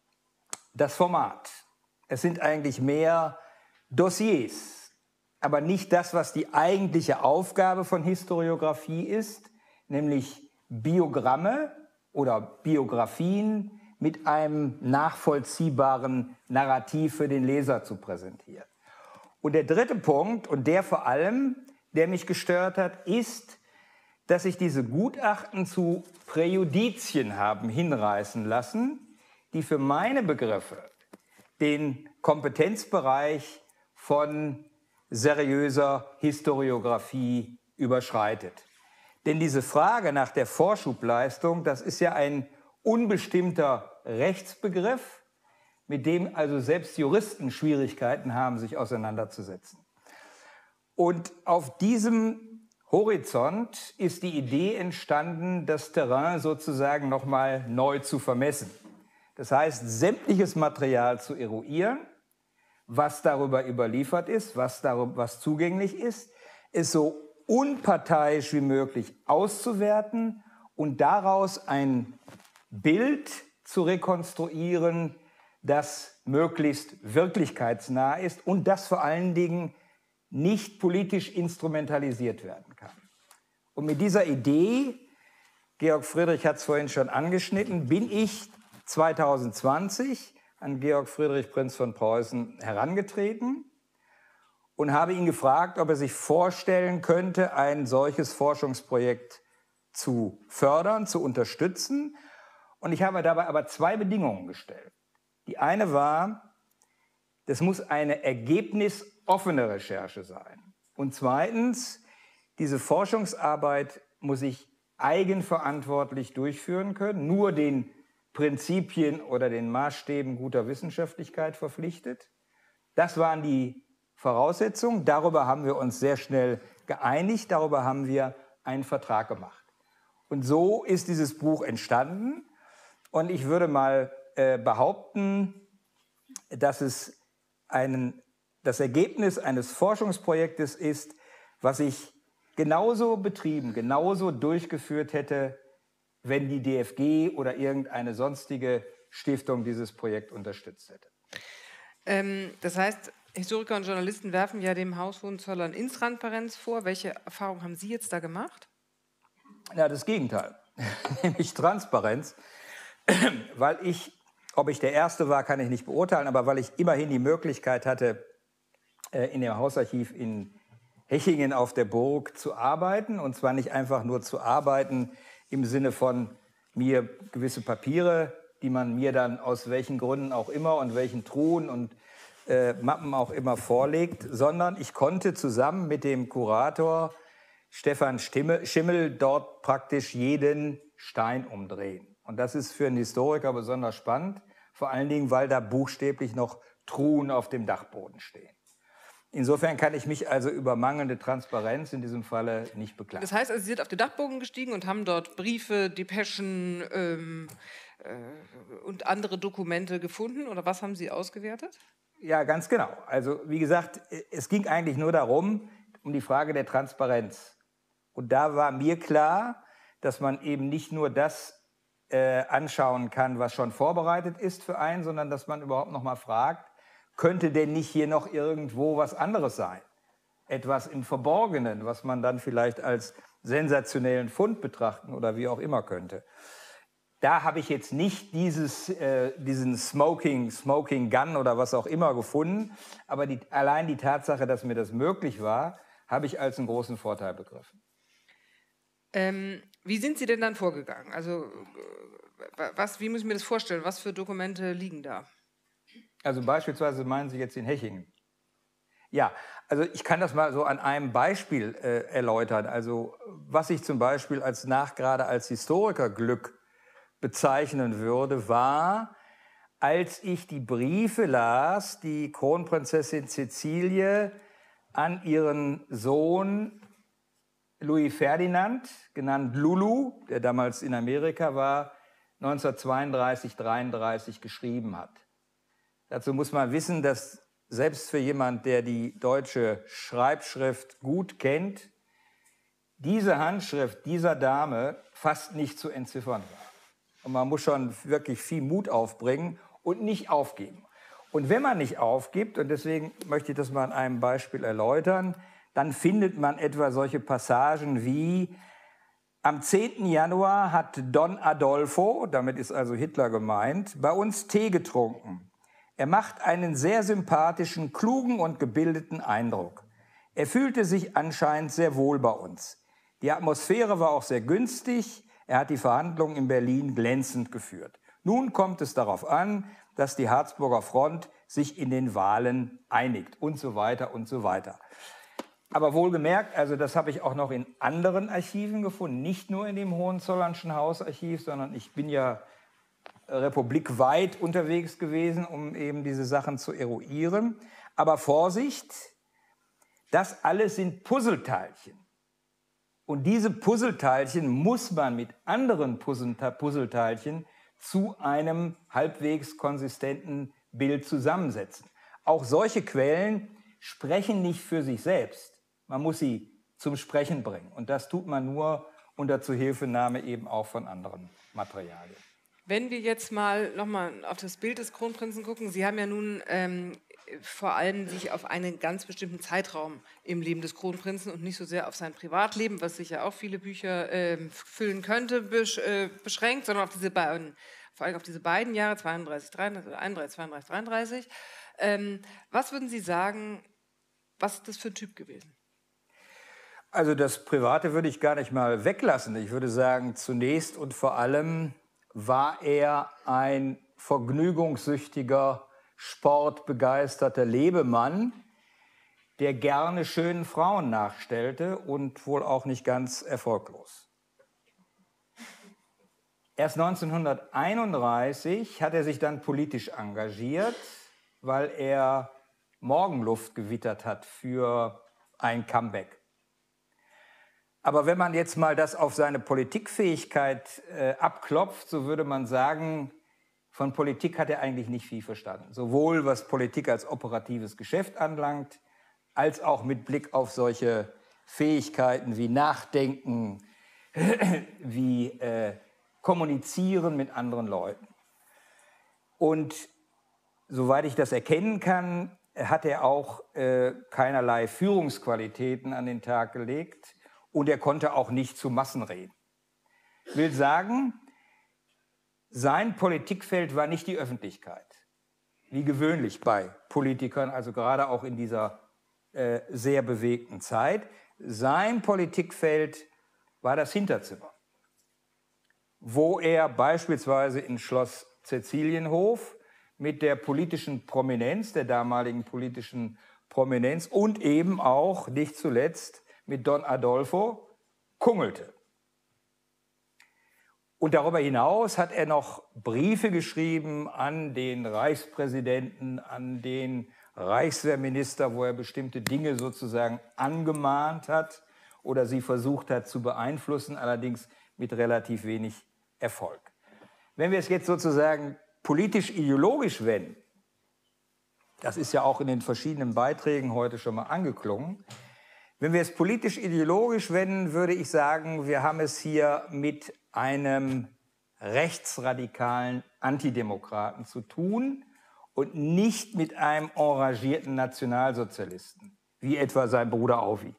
[SPEAKER 5] das Format. Es sind eigentlich mehr Dossiers, aber nicht das, was die eigentliche Aufgabe von Historiographie ist, nämlich Biogramme oder Biografien mit einem nachvollziehbaren Narrativ für den Leser zu präsentieren. Und der dritte Punkt, und der vor allem, der mich gestört hat, ist, dass sich diese Gutachten zu Präjudizien haben hinreißen lassen, die für meine Begriffe den Kompetenzbereich von seriöser Historiographie überschreitet. Denn diese Frage nach der Vorschubleistung, das ist ja ein unbestimmter Rechtsbegriff, mit dem also selbst Juristen Schwierigkeiten haben, sich auseinanderzusetzen. Und auf diesem Horizont ist die Idee entstanden, das Terrain sozusagen nochmal neu zu vermessen. Das heißt, sämtliches Material zu eruieren, was darüber überliefert ist, was, darüber, was zugänglich ist, es so unparteiisch wie möglich auszuwerten und daraus ein Bild zu rekonstruieren, das möglichst wirklichkeitsnah ist und das vor allen Dingen nicht politisch instrumentalisiert werden kann. Und mit dieser Idee, Georg Friedrich hat es vorhin schon angeschnitten, bin ich zweitausendzwanzig an Georg Friedrich Prinz von Preußen herangetreten und habe ihn gefragt, ob er sich vorstellen könnte, ein solches Forschungsprojekt zu fördern, zu unterstützen. Und ich habe dabei aber zwei Bedingungen gestellt. Die eine war, das muss eine ergebnisoffene Recherche sein. Und zweitens, diese Forschungsarbeit muss ich eigenverantwortlich durchführen können, nur den Prinzipien oder den Maßstäben guter Wissenschaftlichkeit verpflichtet. Das waren die Voraussetzungen. Darüber haben wir uns sehr schnell geeinigt. Darüber haben wir einen Vertrag gemacht. Und so ist dieses Buch entstanden. Und ich würde mal äh, behaupten, dass es einen, das Ergebnis eines Forschungsprojektes ist, was ich genauso betrieben, genauso durchgeführt hätte, wenn die D F G oder irgendeine sonstige Stiftung dieses Projekt unterstützt hätte.
[SPEAKER 4] Ähm, das heißt, Historiker und Journalisten werfen ja dem Haus Hohenzollern Intransparenz vor. Welche Erfahrungen haben Sie jetzt da gemacht?
[SPEAKER 5] Ja, das Gegenteil, nämlich Transparenz, weil ich, ob ich der Erste war, kann ich nicht beurteilen, aber weil ich immerhin die Möglichkeit hatte, in dem Hausarchiv in Hechingen auf der Burg zu arbeiten, und zwar nicht einfach nur zu arbeiten im Sinne von mir gewisse Papiere, die man mir dann aus welchen Gründen auch immer und welchen Truhen und äh, Mappen auch immer vorlegt, sondern ich konnte zusammen mit dem Kurator Stefan Stimme, Schimmel dort praktisch jeden Stein umdrehen. Und das ist für einen Historiker besonders spannend, vor allen Dingen, weil da buchstäblich noch Truhen auf dem Dachboden stehen. Insofern kann ich mich also über mangelnde Transparenz in diesem Falle nicht beklagen.
[SPEAKER 4] Das heißt, also, Sie sind auf den Dachboden gestiegen und haben dort Briefe, Depeschen ähm, äh, und andere Dokumente gefunden? Oder was haben Sie ausgewertet?
[SPEAKER 5] Ja, ganz genau. Also wie gesagt, es ging eigentlich nur darum, um die Frage der Transparenz. Und da war mir klar, dass man eben nicht nur das äh, anschauen kann, was schon vorbereitet ist für einen, sondern dass man überhaupt noch mal fragt, könnte denn nicht hier noch irgendwo was anderes sein? Etwas im Verborgenen, was man dann vielleicht als sensationellen Fund betrachten oder wie auch immer könnte. Da habe ich jetzt nicht dieses, äh, diesen Smoking, Smoking Gun oder was auch immer gefunden, aber die, allein die Tatsache, dass mir das möglich war, habe ich als einen großen Vorteil begriffen.
[SPEAKER 4] Ähm, wie sind Sie denn dann vorgegangen? Also, was, wie muss ich mir das vorstellen? Was für Dokumente liegen da?
[SPEAKER 5] Also beispielsweise meinen Sie jetzt in Hechingen? Ja, also ich kann das mal so an einem Beispiel äh, erläutern. Also was ich zum Beispiel als Nachgrade als Historikerglück bezeichnen würde, war, als ich die Briefe las, die Kronprinzessin Cäcilie an ihren Sohn Louis Ferdinand, genannt Lulu, der damals in Amerika war, neunzehnhundertzweiunddreißig, dreiunddreißig geschrieben hat. Dazu muss man wissen, dass selbst für jemand, der die deutsche Schreibschrift gut kennt, diese Handschrift dieser Dame fast nicht zu entziffern war. Und man muss schon wirklich viel Mut aufbringen und nicht aufgeben. Und wenn man nicht aufgibt, und deswegen möchte ich das mal an einem Beispiel erläutern, dann findet man etwa solche Passagen wie: Am zehnten Januar hat Don Adolfo, damit ist also Hitler gemeint, bei uns Tee getrunken. Er macht einen sehr sympathischen, klugen und gebildeten Eindruck. Er fühlte sich anscheinend sehr wohl bei uns. Die Atmosphäre war auch sehr günstig. Er hat die Verhandlungen in Berlin glänzend geführt. Nun kommt es darauf an, dass die Harzburger Front sich in den Wahlen einigt und so weiter und so weiter. Aber wohlgemerkt, also das habe ich auch noch in anderen Archiven gefunden, nicht nur in dem Hohenzollernschen Hausarchiv, sondern ich bin ja republikweit unterwegs gewesen, um eben diese Sachen zu eruieren. Aber Vorsicht, das alles sind Puzzleteilchen. Und diese Puzzleteilchen muss man mit anderen Puzzleteilchen zu einem halbwegs konsistenten Bild zusammensetzen. Auch solche Quellen sprechen nicht für sich selbst. Man muss sie zum Sprechen bringen. Und das tut man nur unter Zuhilfenahme eben auch von anderen Materialien.
[SPEAKER 4] Wenn wir jetzt mal nochmal auf das Bild des Kronprinzen gucken, Sie haben ja nun ähm, vor allem sich auf einen ganz bestimmten Zeitraum im Leben des Kronprinzen und nicht so sehr auf sein Privatleben, was sicher auch viele Bücher äh, füllen könnte, besch äh, beschränkt, sondern auf diese beiden, vor allem auf diese beiden Jahre, zweiunddreißig, dreiunddreißig, einunddreißig, zweiunddreißig, dreiunddreißig. Ähm, was würden Sie sagen, was ist das für ein Typ gewesen?
[SPEAKER 5] Also das Private würde ich gar nicht mal weglassen. Ich würde sagen, zunächst und vor allem war er ein vergnügungssüchtiger, sportbegeisterter Lebemann, der gerne schönen Frauen nachstellte und wohl auch nicht ganz erfolglos. Erst neunzehnhunderteinunddreißig hat er sich dann politisch engagiert, weil er Morgenluft gewittert hat für ein Comeback. Aber wenn man jetzt mal das auf seine Politikfähigkeit äh, abklopft, so würde man sagen, von Politik hat er eigentlich nicht viel verstanden. Sowohl was Politik als operatives Geschäft anlangt, als auch mit Blick auf solche Fähigkeiten wie Nachdenken, wie äh, Kommunizieren mit anderen Leuten. Und soweit ich das erkennen kann, hat er auch äh, keinerlei Führungsqualitäten an den Tag gelegt. Und er konnte auch nicht zu Massen reden. Ich will sagen, sein Politikfeld war nicht die Öffentlichkeit, wie gewöhnlich bei Politikern, also gerade auch in dieser äh, sehr bewegten Zeit. Sein Politikfeld war das Hinterzimmer, wo er beispielsweise in Schloss Cäcilienhof mit der politischen Prominenz, der damaligen politischen Prominenz und eben auch, nicht zuletzt, mit Don Adolfo kungelte. Und darüber hinaus hat er noch Briefe geschrieben an den Reichspräsidenten, an den Reichswehrminister, wo er bestimmte Dinge sozusagen angemahnt hat oder sie versucht hat zu beeinflussen, allerdings mit relativ wenig Erfolg. Wenn wir es jetzt sozusagen politisch-ideologisch wenden, das ist ja auch in den verschiedenen Beiträgen heute schon mal angeklungen, wenn wir es politisch-ideologisch wenden, würde ich sagen, wir haben es hier mit einem rechtsradikalen Antidemokraten zu tun und nicht mit einem enragierten Nationalsozialisten, wie etwa sein Bruder Auwey.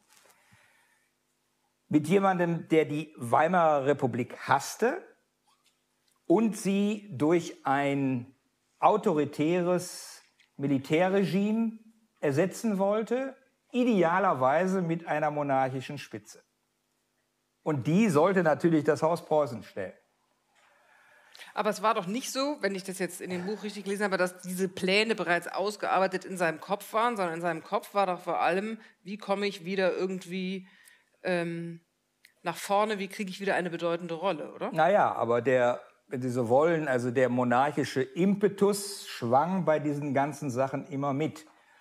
[SPEAKER 5] Mit jemandem, der die Weimarer Republik hasste und sie durch ein autoritäres Militärregime ersetzen wollte, idealerweise mit einer monarchischen Spitze. Und die sollte natürlich das Haus Preußen stellen.
[SPEAKER 4] Aber es war doch nicht so, wenn ich das jetzt in dem Buch richtig gelesen habe, dass diese Pläne bereits ausgearbeitet in seinem Kopf waren, sondern in seinem Kopf war doch vor allem, wie komme ich wieder irgendwie ähm, nach vorne, wie kriege ich wieder eine bedeutende Rolle, oder?
[SPEAKER 5] Naja, aber der, wenn Sie so wollen, also der monarchische Impetus schwang bei diesen ganzen Sachen immer mit.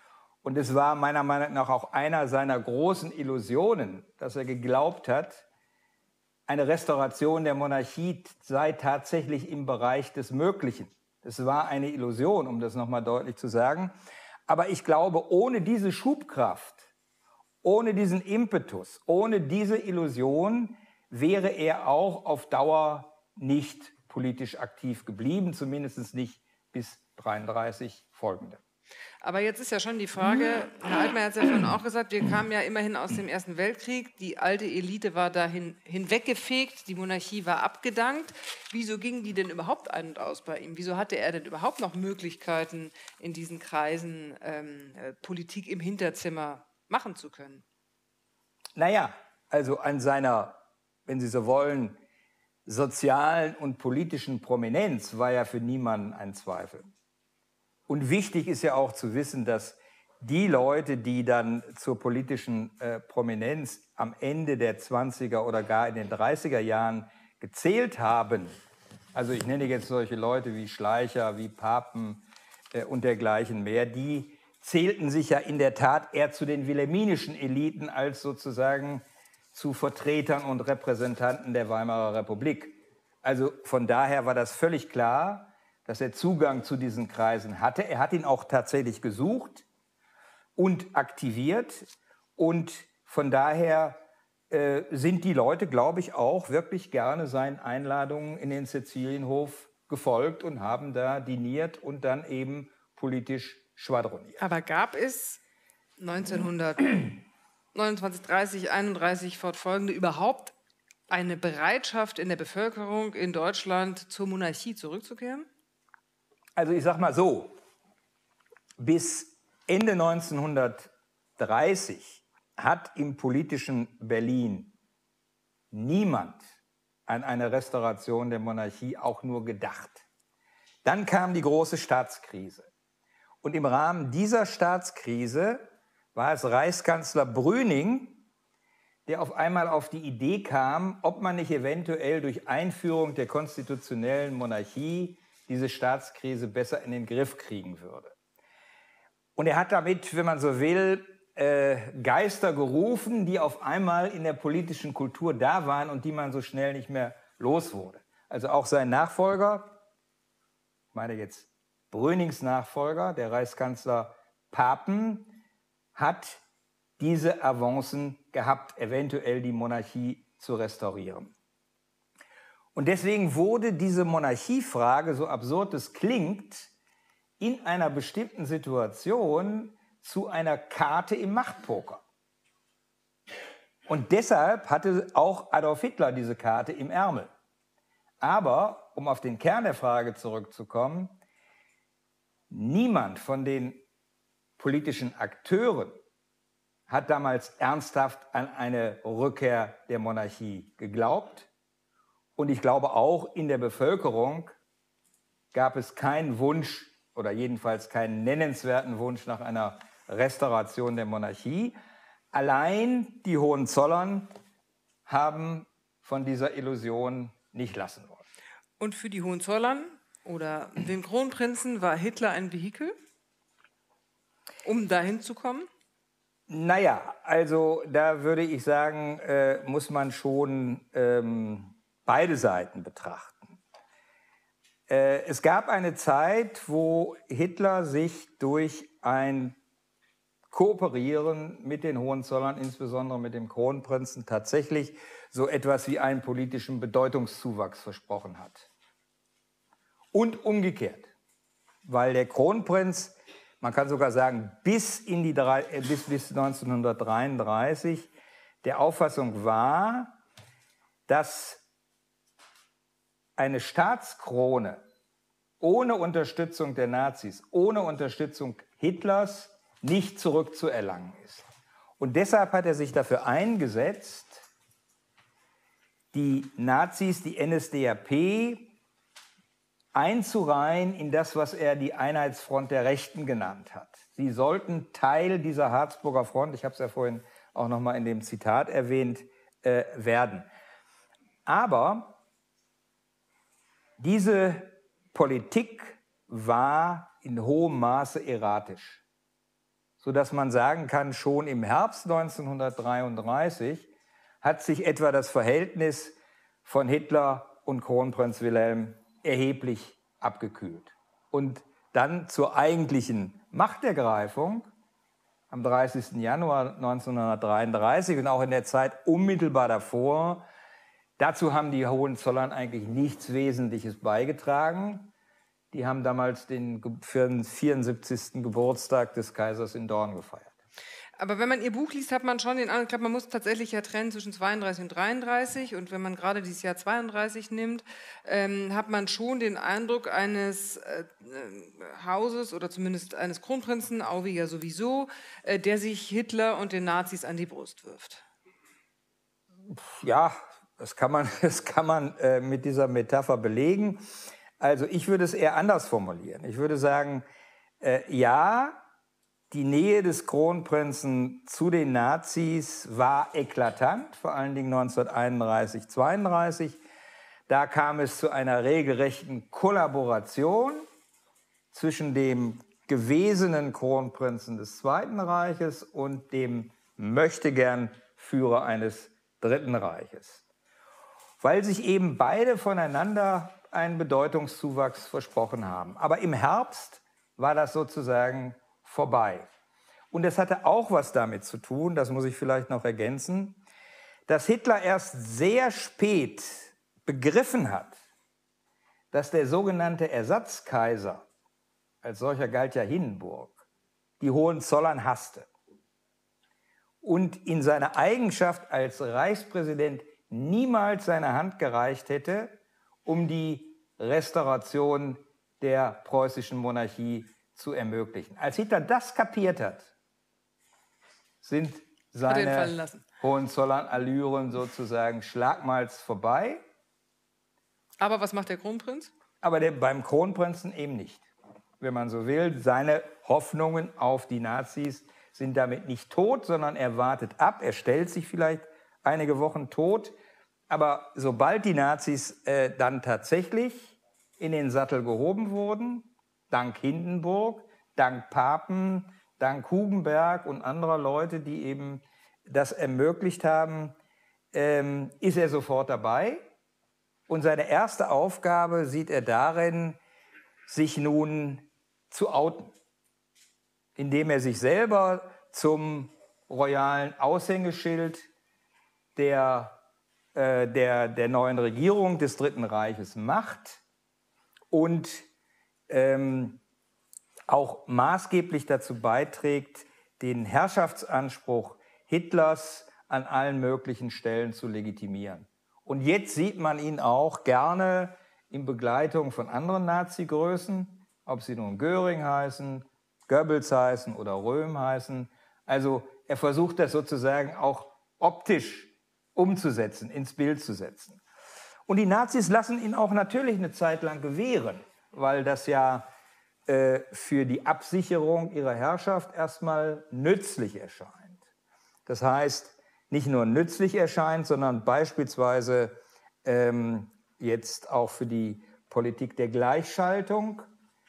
[SPEAKER 5] Und es war meiner Meinung nach auch einer seiner großen Illusionen, dass er geglaubt hat, eine Restauration der Monarchie sei tatsächlich im Bereich des Möglichen. Es war eine Illusion, um das nochmal deutlich zu sagen. Aber ich glaube, ohne diese Schubkraft, ohne diesen Impetus, ohne diese Illusion wäre er auch auf Dauer nicht politisch aktiv geblieben, zumindest nicht bis dreiunddreißig folgende.
[SPEAKER 4] Aber jetzt ist ja schon die Frage, Herr Altmaier hat es ja vorhin auch gesagt, wir kamen ja immerhin aus dem Ersten Weltkrieg, die alte Elite war dahin hinweggefegt, die Monarchie war abgedankt. Wieso ging die denn überhaupt ein- und aus bei ihm? Wieso hatte er denn überhaupt noch Möglichkeiten, in diesen Kreisen ähm, Politik im Hinterzimmer machen zu können?
[SPEAKER 5] Naja, also an seiner, wenn Sie so wollen, sozialen und politischen Prominenz war ja für niemanden ein Zweifel. Und wichtig ist ja auch zu wissen, dass die Leute, die dann zur politischen äh, Prominenz am Ende der zwanziger oder gar in den dreißiger Jahren gezählt haben, also ich nenne jetzt solche Leute wie Schleicher, wie Papen äh, und dergleichen mehr, die zählten sich ja in der Tat eher zu den wilhelminischen Eliten als sozusagen zu Vertretern und Repräsentanten der Weimarer Republik. Also von daher war das völlig klar, dass er Zugang zu diesen Kreisen hatte. Er hat ihn auch tatsächlich gesucht und aktiviert. Und von daher äh, sind die Leute, glaube ich, auch wirklich gerne seinen Einladungen in den Sizilienhof gefolgt und haben da diniert und dann eben politisch schwadroniert.
[SPEAKER 4] Aber gab es neunzehnhundertneunundzwanzig, dreißig, einunddreißig fortfolgende überhaupt eine Bereitschaft in der Bevölkerung in Deutschland zur Monarchie zurückzukehren?
[SPEAKER 5] Also ich sage mal so, bis Ende neunzehnhundertdreißig hat im politischen Berlin niemand an eine Restauration der Monarchie auch nur gedacht. Dann kam die große Staatskrise. Und im Rahmen dieser Staatskrise war es Reichskanzler Brüning, der auf einmal auf die Idee kam, ob man nicht eventuell durch Einführung der konstitutionellen Monarchie diese Staatskrise besser in den Griff kriegen würde. Und er hat damit, wenn man so will, äh, Geister gerufen, die auf einmal in der politischen Kultur da waren und die man so schnell nicht mehr los wurde. Also auch sein Nachfolger, ich meine jetzt Brünings Nachfolger, der Reichskanzler Papen, hat diese Avancen gehabt, eventuell die Monarchie zu restaurieren. Und deswegen wurde diese Monarchiefrage, so absurd es klingt, in einer bestimmten Situation zu einer Karte im Machtpoker. Und deshalb hatte auch Adolf Hitler diese Karte im Ärmel. Aber, um auf den Kern der Frage zurückzukommen, niemand von den politischen Akteuren hat damals ernsthaft an eine Rückkehr der Monarchie geglaubt. Und ich glaube, auch in der Bevölkerung gab es keinen Wunsch oder jedenfalls keinen nennenswerten Wunsch nach einer Restauration der Monarchie. Allein die Hohenzollern haben von dieser Illusion nicht lassen wollen.
[SPEAKER 4] Und für die Hohenzollern oder den Kronprinzen war Hitler ein Vehikel, um dahin zu kommen?
[SPEAKER 5] Naja, also da würde ich sagen, äh, muss man schon ähm, beide Seiten betrachten. Äh, es gab eine Zeit, wo Hitler sich durch ein Kooperieren mit den Hohenzollern, insbesondere mit dem Kronprinzen, tatsächlich so etwas wie einen politischen Bedeutungszuwachs versprochen hat. Und umgekehrt, weil der Kronprinz, man kann sogar sagen, bis, in die drei, bis, bis neunzehnhundertdreiunddreißig der Auffassung war, dass eine Staatskrone ohne Unterstützung der Nazis, ohne Unterstützung Hitlers nicht zurückzuerlangen ist. Und deshalb hat er sich dafür eingesetzt, die Nazis, die N S D A P, einzureihen in das, was er die Einheitsfront der Rechten genannt hat. Sie sollten Teil dieser Harzburger Front, ich habe es ja vorhin auch noch mal in dem Zitat erwähnt, äh, werden. Aber diese Politik war in hohem Maße erratisch. sodass man sagen kann, schon im Herbst neunzehnhundertdreiunddreißig hat sich etwa das Verhältnis von Hitler und Kronprinz Wilhelm erheblich abgekühlt. Und dann zur eigentlichen Machtergreifung am dreißigsten Januar neunzehnhundertdreiunddreißig und auch in der Zeit unmittelbar davor, dazu haben die Hohenzollern eigentlich nichts Wesentliches beigetragen. Die haben damals den vierundsiebzigsten Geburtstag des Kaisers in Dorn gefeiert.
[SPEAKER 4] Aber wenn man Ihr Buch liest, hat man schon den Eindruck, ich glaube, man muss tatsächlich ja trennen zwischen zweiunddreißig und dreiunddreißig. Und wenn man gerade dieses Jahr zweiunddreißig nimmt, ähm, hat man schon den Eindruck eines äh, Hauses oder zumindest eines Kronprinzen, Auwe ja sowieso, äh, der sich Hitler und den Nazis an die Brust wirft.
[SPEAKER 5] Ja, das kann man, das kann man äh, mit dieser Metapher belegen. Also ich würde es eher anders formulieren. Ich würde sagen, äh, ja, die Nähe des Kronprinzen zu den Nazis war eklatant, vor allen Dingen neunzehnhunderteinunddreißig, zweiunddreißig. Da kam es zu einer regelrechten Kollaboration zwischen dem gewesenen Kronprinzen des Zweiten Reiches und dem Möchtegern-Führer eines Dritten Reiches. Weil sich eben beide voneinander einen Bedeutungszuwachs versprochen haben. Aber im Herbst war das sozusagen vorbei. Und es hatte auch was damit zu tun, das muss ich vielleicht noch ergänzen, dass Hitler erst sehr spät begriffen hat, dass der sogenannte Ersatzkaiser, als solcher galt ja Hindenburg, die Hohenzollern hasste. Und in seiner Eigenschaft als Reichspräsident niemals seine Hand gereicht hätte, um die Restauration der preußischen Monarchie zu ermöglichen. Als Hitler das kapiert hat, sind seine Hohenzollern-Allüren sozusagen schlagmals vorbei.
[SPEAKER 4] Aber was macht der Kronprinz?
[SPEAKER 5] Aber der, beim Kronprinzen eben nicht. Wenn man so will, seine Hoffnungen auf die Nazis sind damit nicht tot, sondern er wartet ab, er stellt sich vielleicht einige Wochen tot. Aber sobald die Nazis äh, dann tatsächlich in den Sattel gehoben wurden, dank Hindenburg, dank Papen, dank Hugenberg und anderer Leute, die eben das ermöglicht haben, ähm, ist er sofort dabei. Und seine erste Aufgabe sieht er darin, sich nun zu outen, indem er sich selber zum royalen Aushängeschild der, äh, der, der neuen Regierung des Dritten Reiches macht und ähm, auch maßgeblich dazu beiträgt, den Herrschaftsanspruch Hitlers an allen möglichen Stellen zu legitimieren. Und jetzt sieht man ihn auch gerne in Begleitung von anderen Nazi-Größen, ob sie nun Göring heißen, Goebbels heißen oder Röhm heißen. Also er versucht das sozusagen auch optisch umzusetzen, ins Bild zu setzen. Und die Nazis lassen ihn auch natürlich eine Zeit lang gewähren, weil das ja äh, für die Absicherung ihrer Herrschaft erstmal nützlich erscheint. Das heißt, nicht nur nützlich erscheint, sondern beispielsweise ähm, jetzt auch für die Politik der Gleichschaltung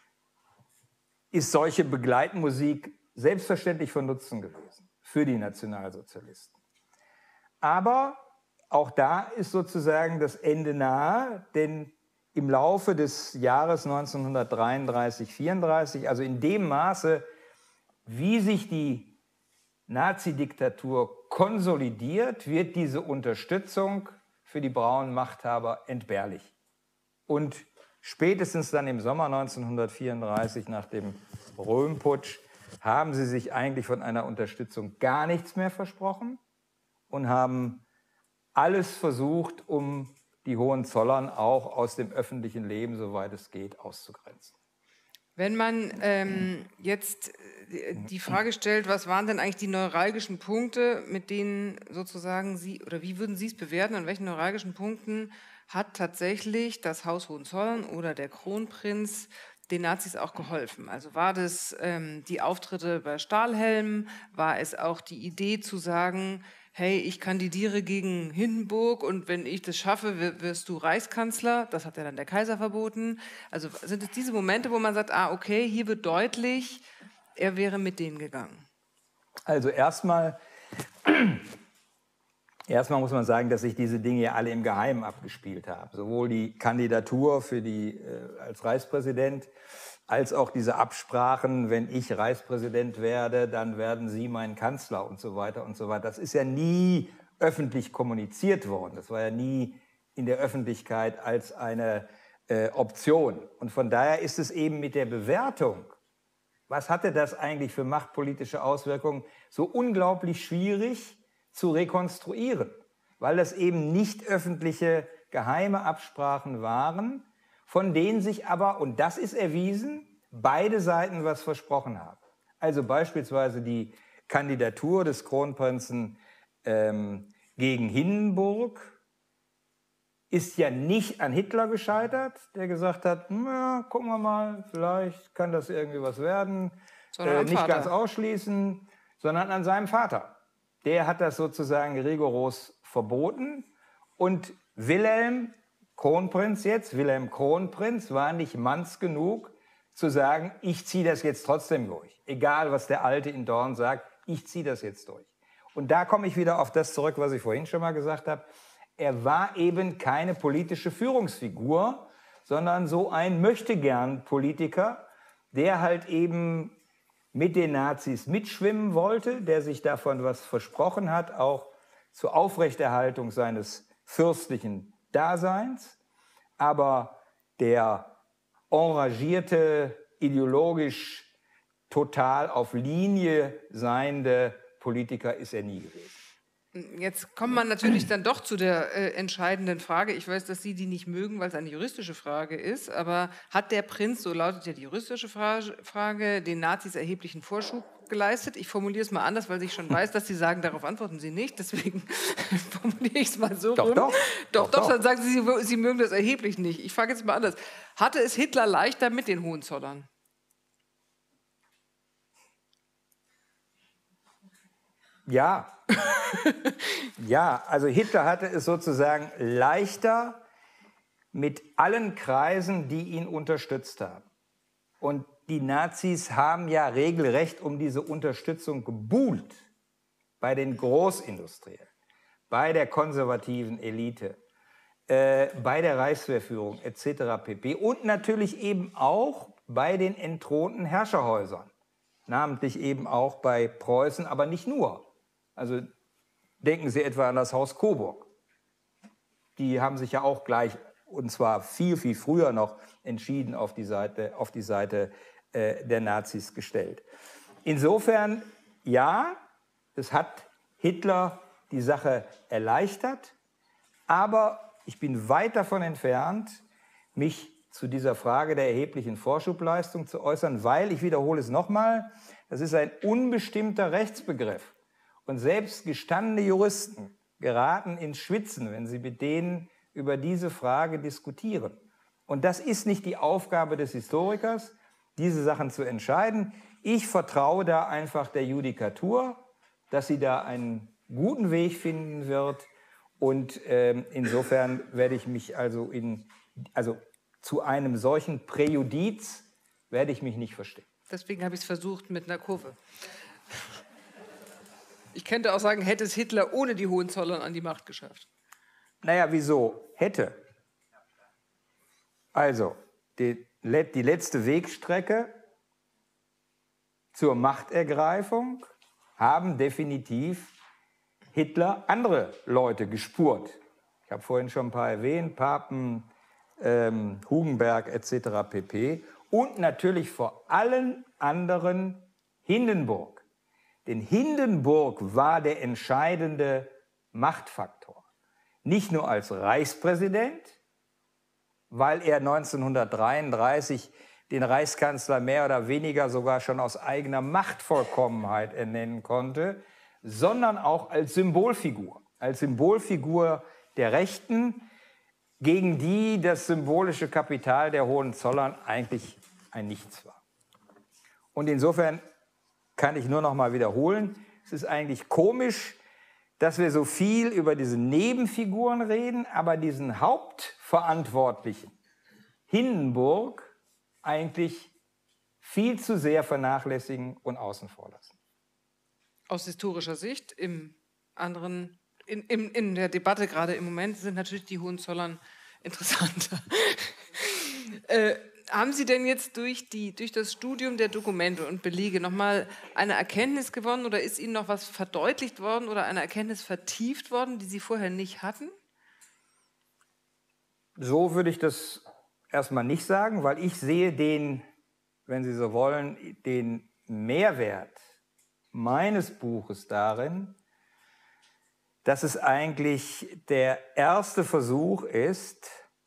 [SPEAKER 5] ist solche Begleitmusik selbstverständlich von Nutzen gewesen für die Nationalsozialisten. Aber auch da ist sozusagen das Ende nahe, denn im Laufe des Jahres neunzehnhundertdreiunddreißig, vierunddreißig, also in dem Maße, wie sich die Nazi-Diktatur konsolidiert, wird diese Unterstützung für die braunen Machthaber entbehrlich. Und spätestens dann im Sommer neunzehnhundertvierunddreißig, nach dem Röhm-Putsch, haben sie sich eigentlich von einer Unterstützung gar nichts mehr versprochen und haben alles versucht, um die Hohenzollern auch aus dem öffentlichen Leben, soweit es geht, auszugrenzen.
[SPEAKER 4] Wenn man ähm, jetzt die Frage stellt, was waren denn eigentlich die neuralgischen Punkte, mit denen sozusagen Sie, oder wie würden Sie es bewerten, an welchen neuralgischen Punkten hat tatsächlich das Haus Hohenzollern oder der Kronprinz den Nazis auch geholfen? Also war das ähm, die Auftritte bei Stahlhelm, war es auch die Idee zu sagen, hey, ich kandidiere gegen Hindenburg und wenn ich das schaffe, wirst du Reichskanzler. Das hat ja dann der Kaiser verboten. Also sind es diese Momente, wo man sagt, ah, okay, hier wird deutlich, er wäre mit denen gegangen.
[SPEAKER 5] Also erstmal, erstmal muss man sagen, dass sich diese Dinge ja alle im Geheimen abgespielt haben. Sowohl die Kandidatur für die, äh, als Reichspräsident, als auch diese Absprachen, wenn ich Reichspräsident werde, dann werden Sie mein Kanzler und so weiter und so weiter. Das ist ja nie öffentlich kommuniziert worden. Das war ja nie in der Öffentlichkeit als eine äh, Option. Und von daher ist es eben mit der Bewertung, was hatte das eigentlich für machtpolitische Auswirkungen, so unglaublich schwierig zu rekonstruieren, weil das eben nicht öffentliche, geheime Absprachen waren, von denen sich aber, und das ist erwiesen, beide Seiten was versprochen haben. Also beispielsweise die Kandidatur des Kronprinzen ähm, gegen Hindenburg ist ja nicht an Hitler gescheitert, der gesagt hat, na, gucken wir mal, vielleicht kann das irgendwie was werden, äh, nicht ganz ausschließen, sondern an seinem Vater. Der hat das sozusagen rigoros verboten und Wilhelm Kronprinz jetzt, Wilhelm Kronprinz war nicht manns genug zu sagen, ich ziehe das jetzt trotzdem durch. Egal, was der Alte in Dorn sagt, ich ziehe das jetzt durch. Und da komme ich wieder auf das zurück, was ich vorhin schon mal gesagt habe. Er war eben keine politische Führungsfigur, sondern so ein Möchtegern-Politiker, der halt eben mit den Nazis mitschwimmen wollte, der sich davon was versprochen hat, auch zur Aufrechterhaltung seines fürstlichen Daseins, aber der engagierte, ideologisch total auf Linie seiende Politiker ist er nie gewesen.
[SPEAKER 4] Jetzt kommt man natürlich dann doch zu der äh, entscheidenden Frage. Ich weiß, dass Sie die nicht mögen, weil es eine juristische Frage ist, aber hat der Prinz, so lautet ja die juristische Frage, Frage den Nazis erheblichen Vorschub geleistet? Ich formuliere es mal anders, weil ich schon weiß, dass Sie sagen, darauf antworten Sie nicht. Deswegen formuliere ich es mal so
[SPEAKER 5] doch,
[SPEAKER 4] rum.
[SPEAKER 5] Doch,
[SPEAKER 4] doch, doch, doch, dann sagen Sie, Sie, Sie mögen das erheblich nicht. Ich frage jetzt mal anders. Hatte es Hitler leichter mit den Hohenzollern?
[SPEAKER 5] Ja. Ja, also Hitler hatte es sozusagen leichter mit allen Kreisen, die ihn unterstützt haben. Und die Nazis haben ja regelrecht um diese Unterstützung gebuhlt bei den Großindustriellen, bei der konservativen Elite, äh, bei der Reichswehrführung et cetera pp. Und natürlich eben auch bei den entthronten Herrscherhäusern, namentlich eben auch bei Preußen, aber nicht nur. Also denken Sie etwa an das Haus Coburg. Die haben sich ja auch gleich, und zwar viel, viel früher noch, entschieden auf die Seite, auf die Seite äh, der Nazis gestellt. Insofern, ja, es hat Hitler die Sache erleichtert, aber ich bin weit davon entfernt, mich zu dieser Frage der erheblichen Vorschubleistung zu äußern, weil, ich wiederhole es nochmal, das ist ein unbestimmter Rechtsbegriff. Und selbst gestandene Juristen geraten ins Schwitzen, wenn sie mit denen über diese Frage diskutieren. Und das ist nicht die Aufgabe des Historikers, diese Sachen zu entscheiden. Ich vertraue da einfach der Judikatur, dass sie da einen guten Weg finden wird. Und ähm, insofern werde ich mich also, in, also zu einem solchen Präjudiz werde ich mich nicht verstehen.
[SPEAKER 4] Deswegen habe ich es versucht mit einer Kurve. Ich könnte auch sagen, hätte es Hitler ohne die Hohenzollern an die Macht geschafft.
[SPEAKER 5] Naja, wieso? Hätte. Also, die, die letzte Wegstrecke zur Machtergreifung haben definitiv Hitler andere Leute gespurt. Ich habe vorhin schon ein paar erwähnt, Papen, ähm, Hugenberg et cetera pp. Und natürlich vor allen anderen Hindenburg. Denn Hindenburg war der entscheidende Machtfaktor. Nicht nur als Reichspräsident, weil er neunzehnhundertdreiunddreißig den Reichskanzler mehr oder weniger sogar schon aus eigener Machtvollkommenheit ernennen konnte, sondern auch als Symbolfigur. Als Symbolfigur der Rechten, gegen die das symbolische Kapital der Hohenzollern eigentlich ein Nichts war. Und insofern kann ich nur noch mal wiederholen, es ist eigentlich komisch, dass wir so viel über diese Nebenfiguren reden, aber diesen Hauptverantwortlichen, Hindenburg, eigentlich viel zu sehr vernachlässigen und außen vor lassen.
[SPEAKER 4] aus historischer Sicht. Im anderen, in, in, in der Debatte gerade im Moment sind natürlich die Hohenzollern interessanter. äh, haben Sie denn jetzt durch, die, durch das Studium der Dokumente und Belege nochmal eine Erkenntnis gewonnen oder ist Ihnen noch was verdeutlicht worden oder eine Erkenntnis vertieft worden, die Sie vorher nicht hatten?
[SPEAKER 5] So würde ich das erstmal nicht sagen, weil ich sehe den, wenn Sie so wollen, den Mehrwert meines Buches darin, dass es eigentlich der erste Versuch ist,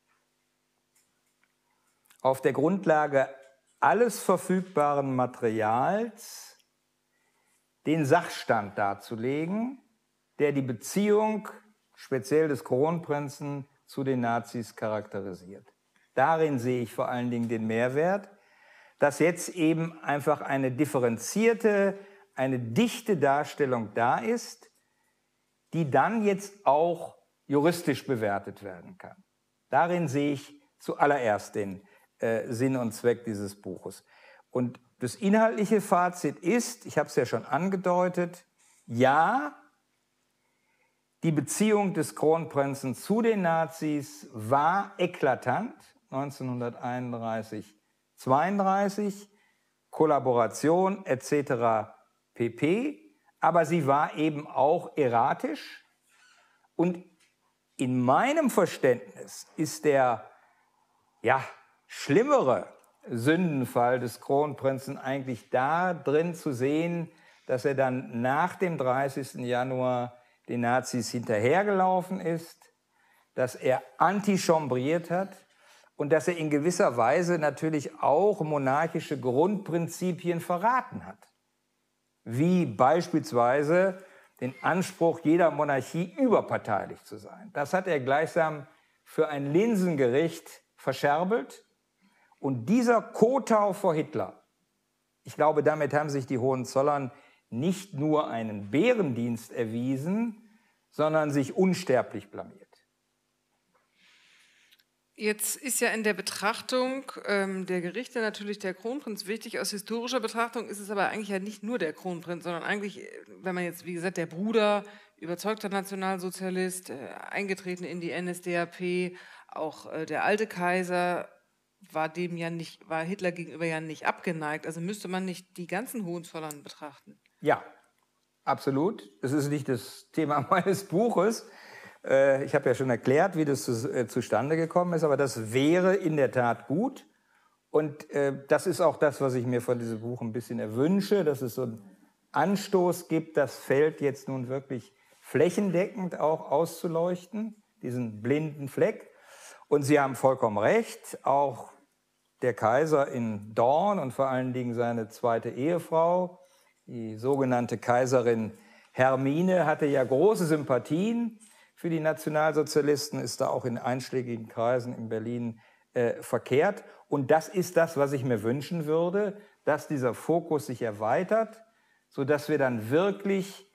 [SPEAKER 5] auf der Grundlage alles verfügbaren Materials den Sachstand darzulegen, der die Beziehung speziell des Kronprinzen zu den Nazis charakterisiert. Darin sehe ich vor allen Dingen den Mehrwert, dass jetzt eben einfach eine differenzierte, eine dichte Darstellung da ist, die dann jetzt auch juristisch bewertet werden kann. Darin sehe ich zuallererst den äh, Sinn und Zweck dieses Buches. Und das inhaltliche Fazit ist, ich habe es ja schon angedeutet, ja, die Beziehung des Kronprinzen zu den Nazis war eklatant, neunzehnhunderteinunddreißig, zweiunddreißig, Kollaboration et cetera pp., aber sie war eben auch erratisch. Und in meinem Verständnis ist der ja, schlimmere Sündenfall des Kronprinzen eigentlich da drin zu sehen, dass er dann nach dem dreißigsten Januar den Nazis hinterhergelaufen ist, dass er antichambriert hat und dass er in gewisser Weise natürlich auch monarchische Grundprinzipien verraten hat. Wie beispielsweise den Anspruch jeder Monarchie überparteilich zu sein. Das hat er gleichsam für ein Linsengericht verscherbelt. Und dieser Kotau vor Hitler, ich glaube, damit haben sich die Hohenzollern nicht nur einen Bärendienst erwiesen, sondern sich unsterblich blamiert.
[SPEAKER 4] Jetzt ist ja in der Betrachtung ähm, der Gerichte natürlich der Kronprinz wichtig. Aus historischer Betrachtung ist es aber eigentlich ja nicht nur der Kronprinz, sondern eigentlich, wenn man jetzt, wie gesagt, der Bruder, überzeugter Nationalsozialist, äh, eingetreten in die N S D A P, auch äh, der alte Kaiser war dem ja nicht, war Hitler gegenüber ja nicht abgeneigt. Also müsste man nicht die ganzen Hohenzollern betrachten?
[SPEAKER 5] Ja, absolut. Das ist nicht das Thema meines Buches. Ich habe ja schon erklärt, wie das zustande gekommen ist, aber das wäre in der Tat gut. Und äh, das ist auch das, was ich mir von diesem Buch ein bisschen erwünsche, dass es so einen Anstoß gibt, das Feld jetzt nun wirklich flächendeckend auch auszuleuchten, diesen blinden Fleck. Und Sie haben vollkommen recht, auch der Kaiser in Dorn und vor allen Dingen seine zweite Ehefrau, die sogenannte Kaiserin Hermine, hatte ja große Sympathien für die Nationalsozialisten, ist da auch in einschlägigen Kreisen in Berlin äh, verkehrt. Und das ist das, was ich mir wünschen würde, dass dieser Fokus sich erweitert, sodass wir dann wirklich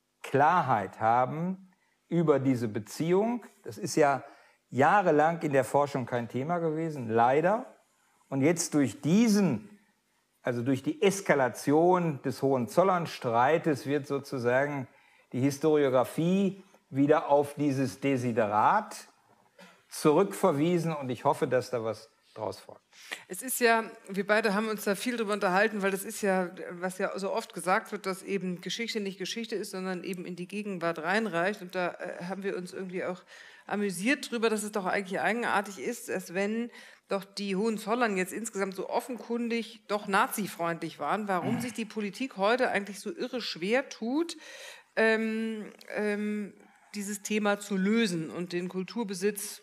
[SPEAKER 5] Klarheit haben über diese Beziehung. Das ist ja jahrelang in der Forschung kein Thema gewesen, leider. Und jetzt durch diesen, also durch die Eskalation des Hohenzollernstreites wird sozusagen die Historiographie wieder auf dieses Desiderat zurückverwiesen und ich hoffe, dass da was draus folgt.
[SPEAKER 4] Es ist ja, wir beide haben uns da viel drüber unterhalten, weil das ist ja, was ja so oft gesagt wird, dass eben Geschichte nicht Geschichte ist, sondern eben in die Gegenwart reinreicht. Und da äh, haben wir uns irgendwie auch amüsiert drüber, dass es doch eigentlich eigenartig ist, dass wenn doch die Hohenzollern jetzt insgesamt so offenkundig doch nazifreundlich waren, warum sich die Politik heute eigentlich so irre schwer tut, ähm, ähm, dieses Thema zu lösen und den Kulturbesitz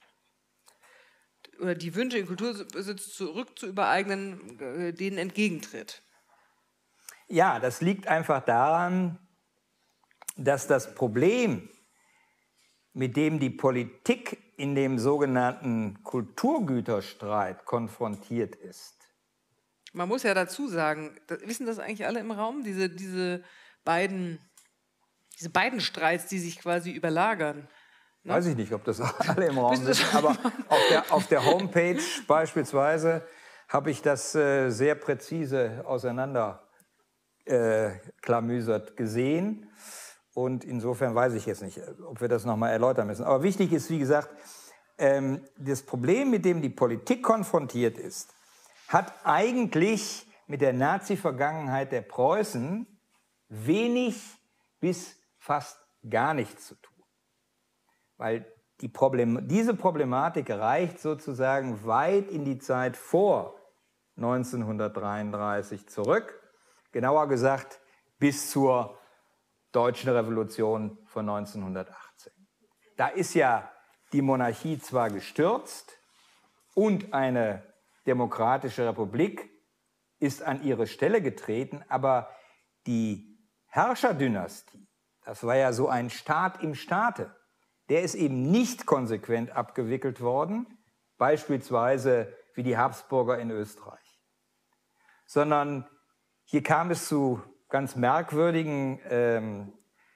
[SPEAKER 4] oder die Wünsche, den Kulturbesitz zurück zu übereignen, äh, denen entgegentritt.
[SPEAKER 5] Ja, das liegt einfach daran, dass das Problem, mit dem die Politik in dem sogenannten Kulturgüterstreit konfrontiert ist.
[SPEAKER 4] Man muss ja dazu sagen, da, wissen das eigentlich alle im Raum, diese, diese beiden Diese beiden Streits, die sich quasi überlagern. Ne?
[SPEAKER 5] Weiß ich nicht, ob das alle im Raum sind, aber auf der, auf der Homepage beispielsweise habe ich das äh, sehr präzise auseinander auseinanderklamüsert gesehen. Und insofern weiß ich jetzt nicht, ob wir das nochmal erläutern müssen. Aber wichtig ist, wie gesagt, ähm, das Problem, mit dem die Politik konfrontiert ist, hat eigentlich mit der Nazi-Vergangenheit der Preußen wenig bis fast gar nichts zu tun. Weil die Problem, diese Problematik reicht sozusagen weit in die Zeit vor neunzehnhundertdreiunddreißig zurück. Genauer gesagt bis zur Deutschen Revolution von neunzehnhundertachtzehn. Da ist ja die Monarchie zwar gestürzt und eine demokratische Republik ist an ihre Stelle getreten, aber die Herrscherdynastie, das war ja so ein Staat im Staate, der ist eben nicht konsequent abgewickelt worden, beispielsweise wie die Habsburger in Österreich, sondern hier kam es zu ganz merkwürdigen ähm,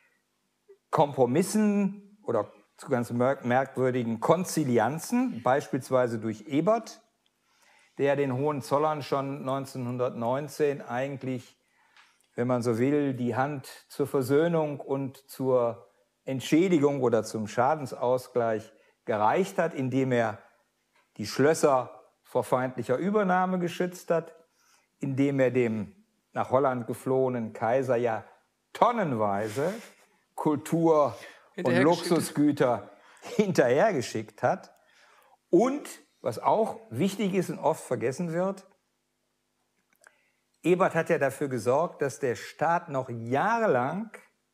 [SPEAKER 5] Kompromissen oder zu ganz merkwürdigen Konzilianzen, beispielsweise durch Ebert, der den Hohenzollern schon neunzehnhundertneunzehn eigentlich, wenn man so will, die Hand zur Versöhnung und zur Entschädigung oder zum Schadensausgleich gereicht hat, indem er die Schlösser vor feindlicher Übernahme geschützt hat, indem er dem nach Holland geflohenen Kaiser ja tonnenweise Kultur- und Luxusgüter hinterhergeschickt hat. Und, was auch wichtig ist und oft vergessen wird, Ebert hat ja dafür gesorgt, dass der Staat noch jahrelang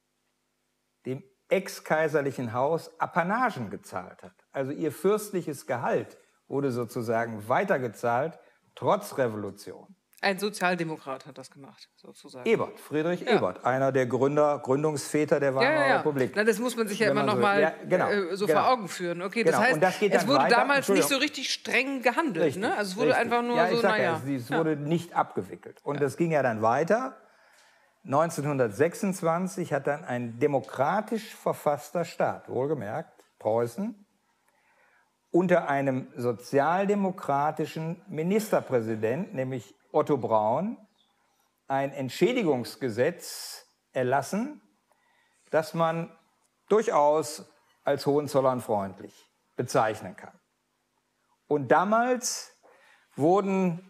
[SPEAKER 5] dem ex-kaiserlichen Haus Apanagen gezahlt hat. Also ihr fürstliches Gehalt wurde sozusagen weitergezahlt, trotz Revolution.
[SPEAKER 4] Ein Sozialdemokrat hat das gemacht, sozusagen.
[SPEAKER 5] Ebert, Friedrich
[SPEAKER 4] ja.
[SPEAKER 5] Ebert, einer der Gründer, Gründungsväter der Weimarer
[SPEAKER 4] ja, ja, ja.
[SPEAKER 5] Republik.
[SPEAKER 4] Na, das muss man sich ja immer noch
[SPEAKER 5] so,
[SPEAKER 4] mal
[SPEAKER 5] ja, genau,
[SPEAKER 4] äh, so
[SPEAKER 5] genau.
[SPEAKER 4] vor Augen führen. Okay,
[SPEAKER 5] genau.
[SPEAKER 4] das heißt,
[SPEAKER 5] Und das geht
[SPEAKER 4] es
[SPEAKER 5] dann
[SPEAKER 4] wurde
[SPEAKER 5] weiter.
[SPEAKER 4] damals nicht so richtig streng gehandelt.
[SPEAKER 5] Richtig,
[SPEAKER 4] ne? Also es wurde
[SPEAKER 5] richtig.
[SPEAKER 4] einfach nur
[SPEAKER 5] ja,
[SPEAKER 4] so,
[SPEAKER 5] ich sag
[SPEAKER 4] naja.
[SPEAKER 5] Ja, es
[SPEAKER 4] ja.
[SPEAKER 5] wurde nicht abgewickelt. Und
[SPEAKER 4] ja.
[SPEAKER 5] das ging ja dann weiter. neunzehnhundertsechsundzwanzig hat dann ein demokratisch verfasster Staat, wohlgemerkt, Preußen, unter einem sozialdemokratischen Ministerpräsident, nämlich Otto Braun, ein Entschädigungsgesetz erlassen, das man durchaus als hohenzollernfreundlich bezeichnen kann. Und damals wurden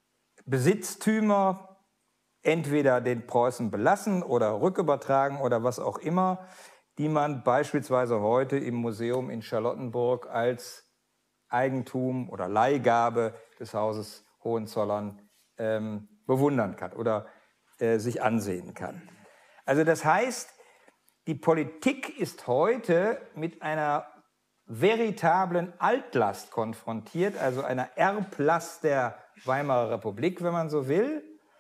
[SPEAKER 5] Besitztümer entweder den Preußen belassen oder rückübertragen oder was auch immer, die man beispielsweise heute im Museum in Charlottenburg als Eigentum oder Leihgabe des Hauses Hohenzollern ähm, bewundern kann oder äh, sich ansehen kann. Also das heißt, die Politik ist heute mit einer veritablen Altlast konfrontiert, also einer Erblast der Weimarer Republik, wenn man so will,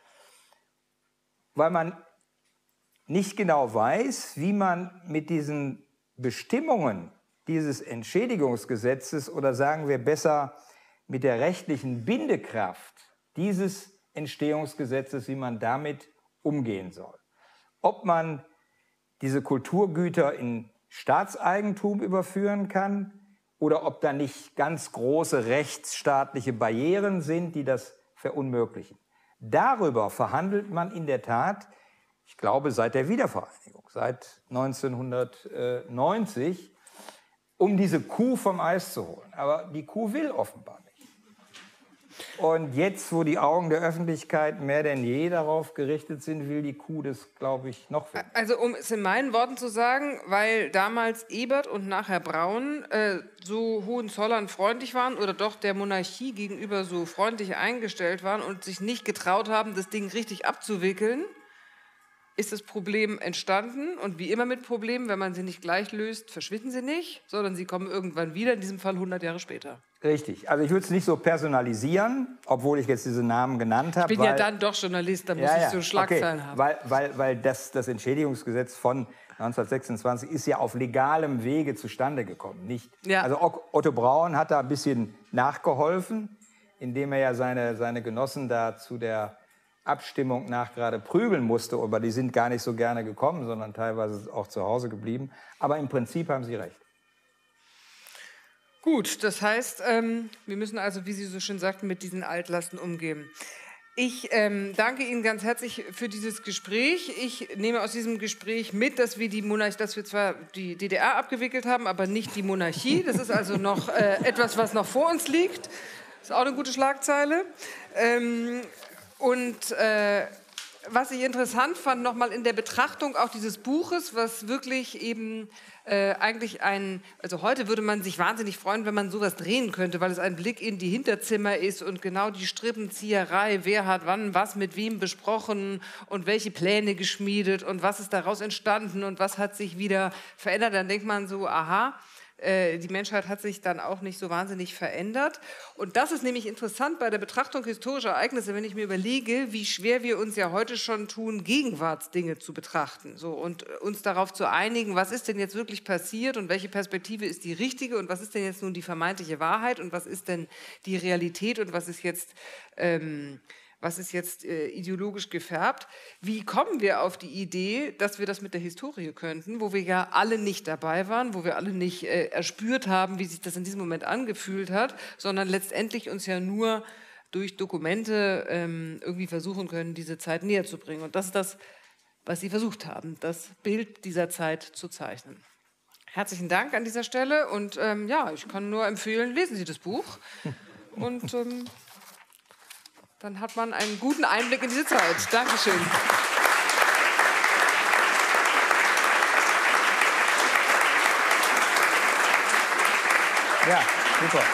[SPEAKER 5] weil man nicht genau weiß, wie man mit diesen Bestimmungen dieses Entschädigungsgesetzes oder sagen wir besser mit der rechtlichen Bindekraft dieses Entstehungsgesetzes, wie man damit umgehen soll. Ob man diese Kulturgüter in Staatseigentum überführen kann oder ob da nicht ganz große rechtsstaatliche Barrieren sind, die das verunmöglichen. Darüber verhandelt man in der Tat, ich glaube, seit der Wiedervereinigung, seit neunzehnhundertneunzig, um diese Kuh vom Eis zu holen. Aber die Kuh will offenbar nicht. Und jetzt, wo die Augen der Öffentlichkeit mehr denn je darauf gerichtet sind, will die Kuh das, glaube ich, noch finden.
[SPEAKER 4] Also um es in meinen Worten zu sagen, weil damals Ebert und nachher Braun äh, so Hohenzollern freundlich waren oder doch der Monarchie gegenüber so freundlich eingestellt waren und sich nicht getraut haben, das Ding richtig abzuwickeln, ist das Problem entstanden. Und wie immer mit Problemen, wenn man sie nicht gleich löst, verschwinden sie nicht, sondern sie kommen irgendwann wieder, in diesem Fall hundert Jahre später.
[SPEAKER 5] Richtig. Also ich würde es nicht so personalisieren, obwohl ich jetzt diese Namen genannt habe.
[SPEAKER 4] Ich bin weil, ja dann doch Journalist, da muss ja, ich so Schlagzeilen okay. haben.
[SPEAKER 5] Weil, weil, weil das, das Entschädigungsgesetz von neunzehnhundertsechsundzwanzig ist ja auf legalem Wege zustande gekommen. Nicht? Ja. Also Otto Braun hat da ein bisschen nachgeholfen, indem er ja seine, seine Genossen da zu der Abstimmung nach gerade prügeln musste, aber die sind gar nicht so gerne gekommen, sondern teilweise auch zu Hause geblieben. Aber im Prinzip haben Sie recht.
[SPEAKER 4] Gut, das heißt, ähm, wir müssen also, wie Sie so schön sagten, mit diesen Altlasten umgehen. Ich ähm, danke Ihnen ganz herzlich für dieses Gespräch. Ich nehme aus diesem Gespräch mit, dass wir, die Monarch dass wir zwar die D D R abgewickelt haben, aber nicht die Monarchie. Das ist also noch äh, etwas, was noch vor uns liegt. Das ist auch eine gute Schlagzeile. Ähm, und äh, was ich interessant fand, nochmal in der Betrachtung auch dieses Buches, was wirklich eben äh, eigentlich ein, also heute würde man sich wahnsinnig freuen, wenn man sowas drehen könnte, weil es ein Blick in die Hinterzimmer ist und genau die Strippenzieherei, wer hat wann was mit wem besprochen und welche Pläne geschmiedet und was ist daraus entstanden und was hat sich wieder verändert. Dann denkt man so, aha, die Menschheit hat sich dann auch nicht so wahnsinnig verändert. Und das ist nämlich interessant bei der Betrachtung historischer Ereignisse, wenn ich mir überlege, wie schwer wir uns ja heute schon tun, Gegenwartsdinge zu betrachten. So, und uns darauf zu einigen, was ist denn jetzt wirklich passiert und welche Perspektive ist die richtige und was ist denn jetzt nun die vermeintliche Wahrheit und was ist denn die Realität und was ist jetzt... Ähm, Was ist jetzt äh, ideologisch gefärbt? Wie kommen wir auf die Idee, dass wir das mit der Historie könnten, wo wir ja alle nicht dabei waren, wo wir alle nicht äh, erspürt haben, wie sich das in diesem Moment angefühlt hat, sondern letztendlich uns ja nur durch Dokumente ähm, irgendwie versuchen können, diese Zeit näher zu bringen. Und das ist das, was Sie versucht haben, das Bild dieser Zeit zu zeichnen. Herzlichen Dank an dieser Stelle und ähm, ja, ich kann nur empfehlen, lesen Sie das Buch und... Ähm, Dann hat man einen guten Einblick in diese Zeit. Dankeschön.
[SPEAKER 5] Ja, super.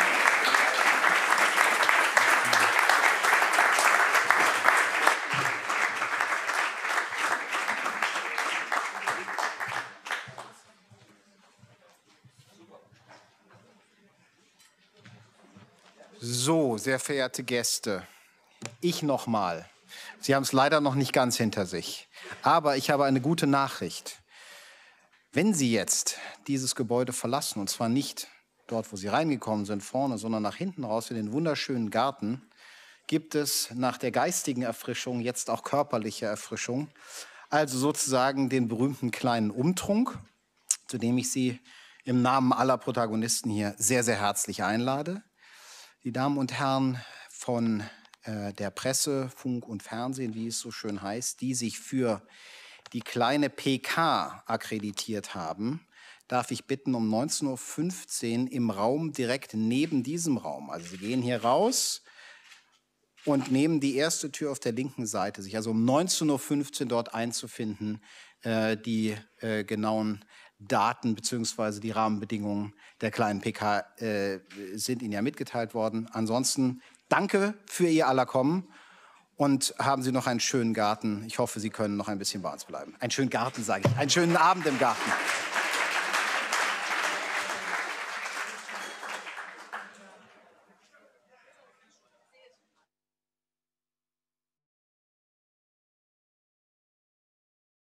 [SPEAKER 1] So, sehr verehrte Gäste. Ich nochmal. Sie haben es leider noch nicht ganz hinter sich. Aber ich habe eine gute Nachricht. Wenn Sie jetzt dieses Gebäude verlassen, und zwar nicht dort, wo Sie reingekommen sind, vorne, sondern nach hinten raus in den wunderschönen Garten, gibt es nach der geistigen Erfrischung jetzt auch körperliche Erfrischung. Also sozusagen den berühmten kleinen Umtrunk, zu dem ich Sie im Namen aller Protagonisten hier sehr, sehr herzlich einlade. Die Damen und Herren von der Presse, Funk und Fernsehen, wie es so schön heißt, die sich für die kleine P K akkreditiert haben, darf ich bitten, um neunzehn Uhr fünfzehn im Raum direkt neben diesem Raum, also Sie gehen hier raus und nehmen die erste Tür auf der linken Seite, sich also um neunzehn Uhr fünfzehn dort einzufinden, äh, die äh, genauen Daten bzw. die Rahmenbedingungen der kleinen P K äh, sind Ihnen ja mitgeteilt worden. Ansonsten danke für Ihr aller Kommen und haben Sie noch einen schönen Garten. Ich hoffe, Sie können noch ein bisschen bei uns bleiben. Einen schönen Garten, sage ich. Einen schönen Abend im Garten.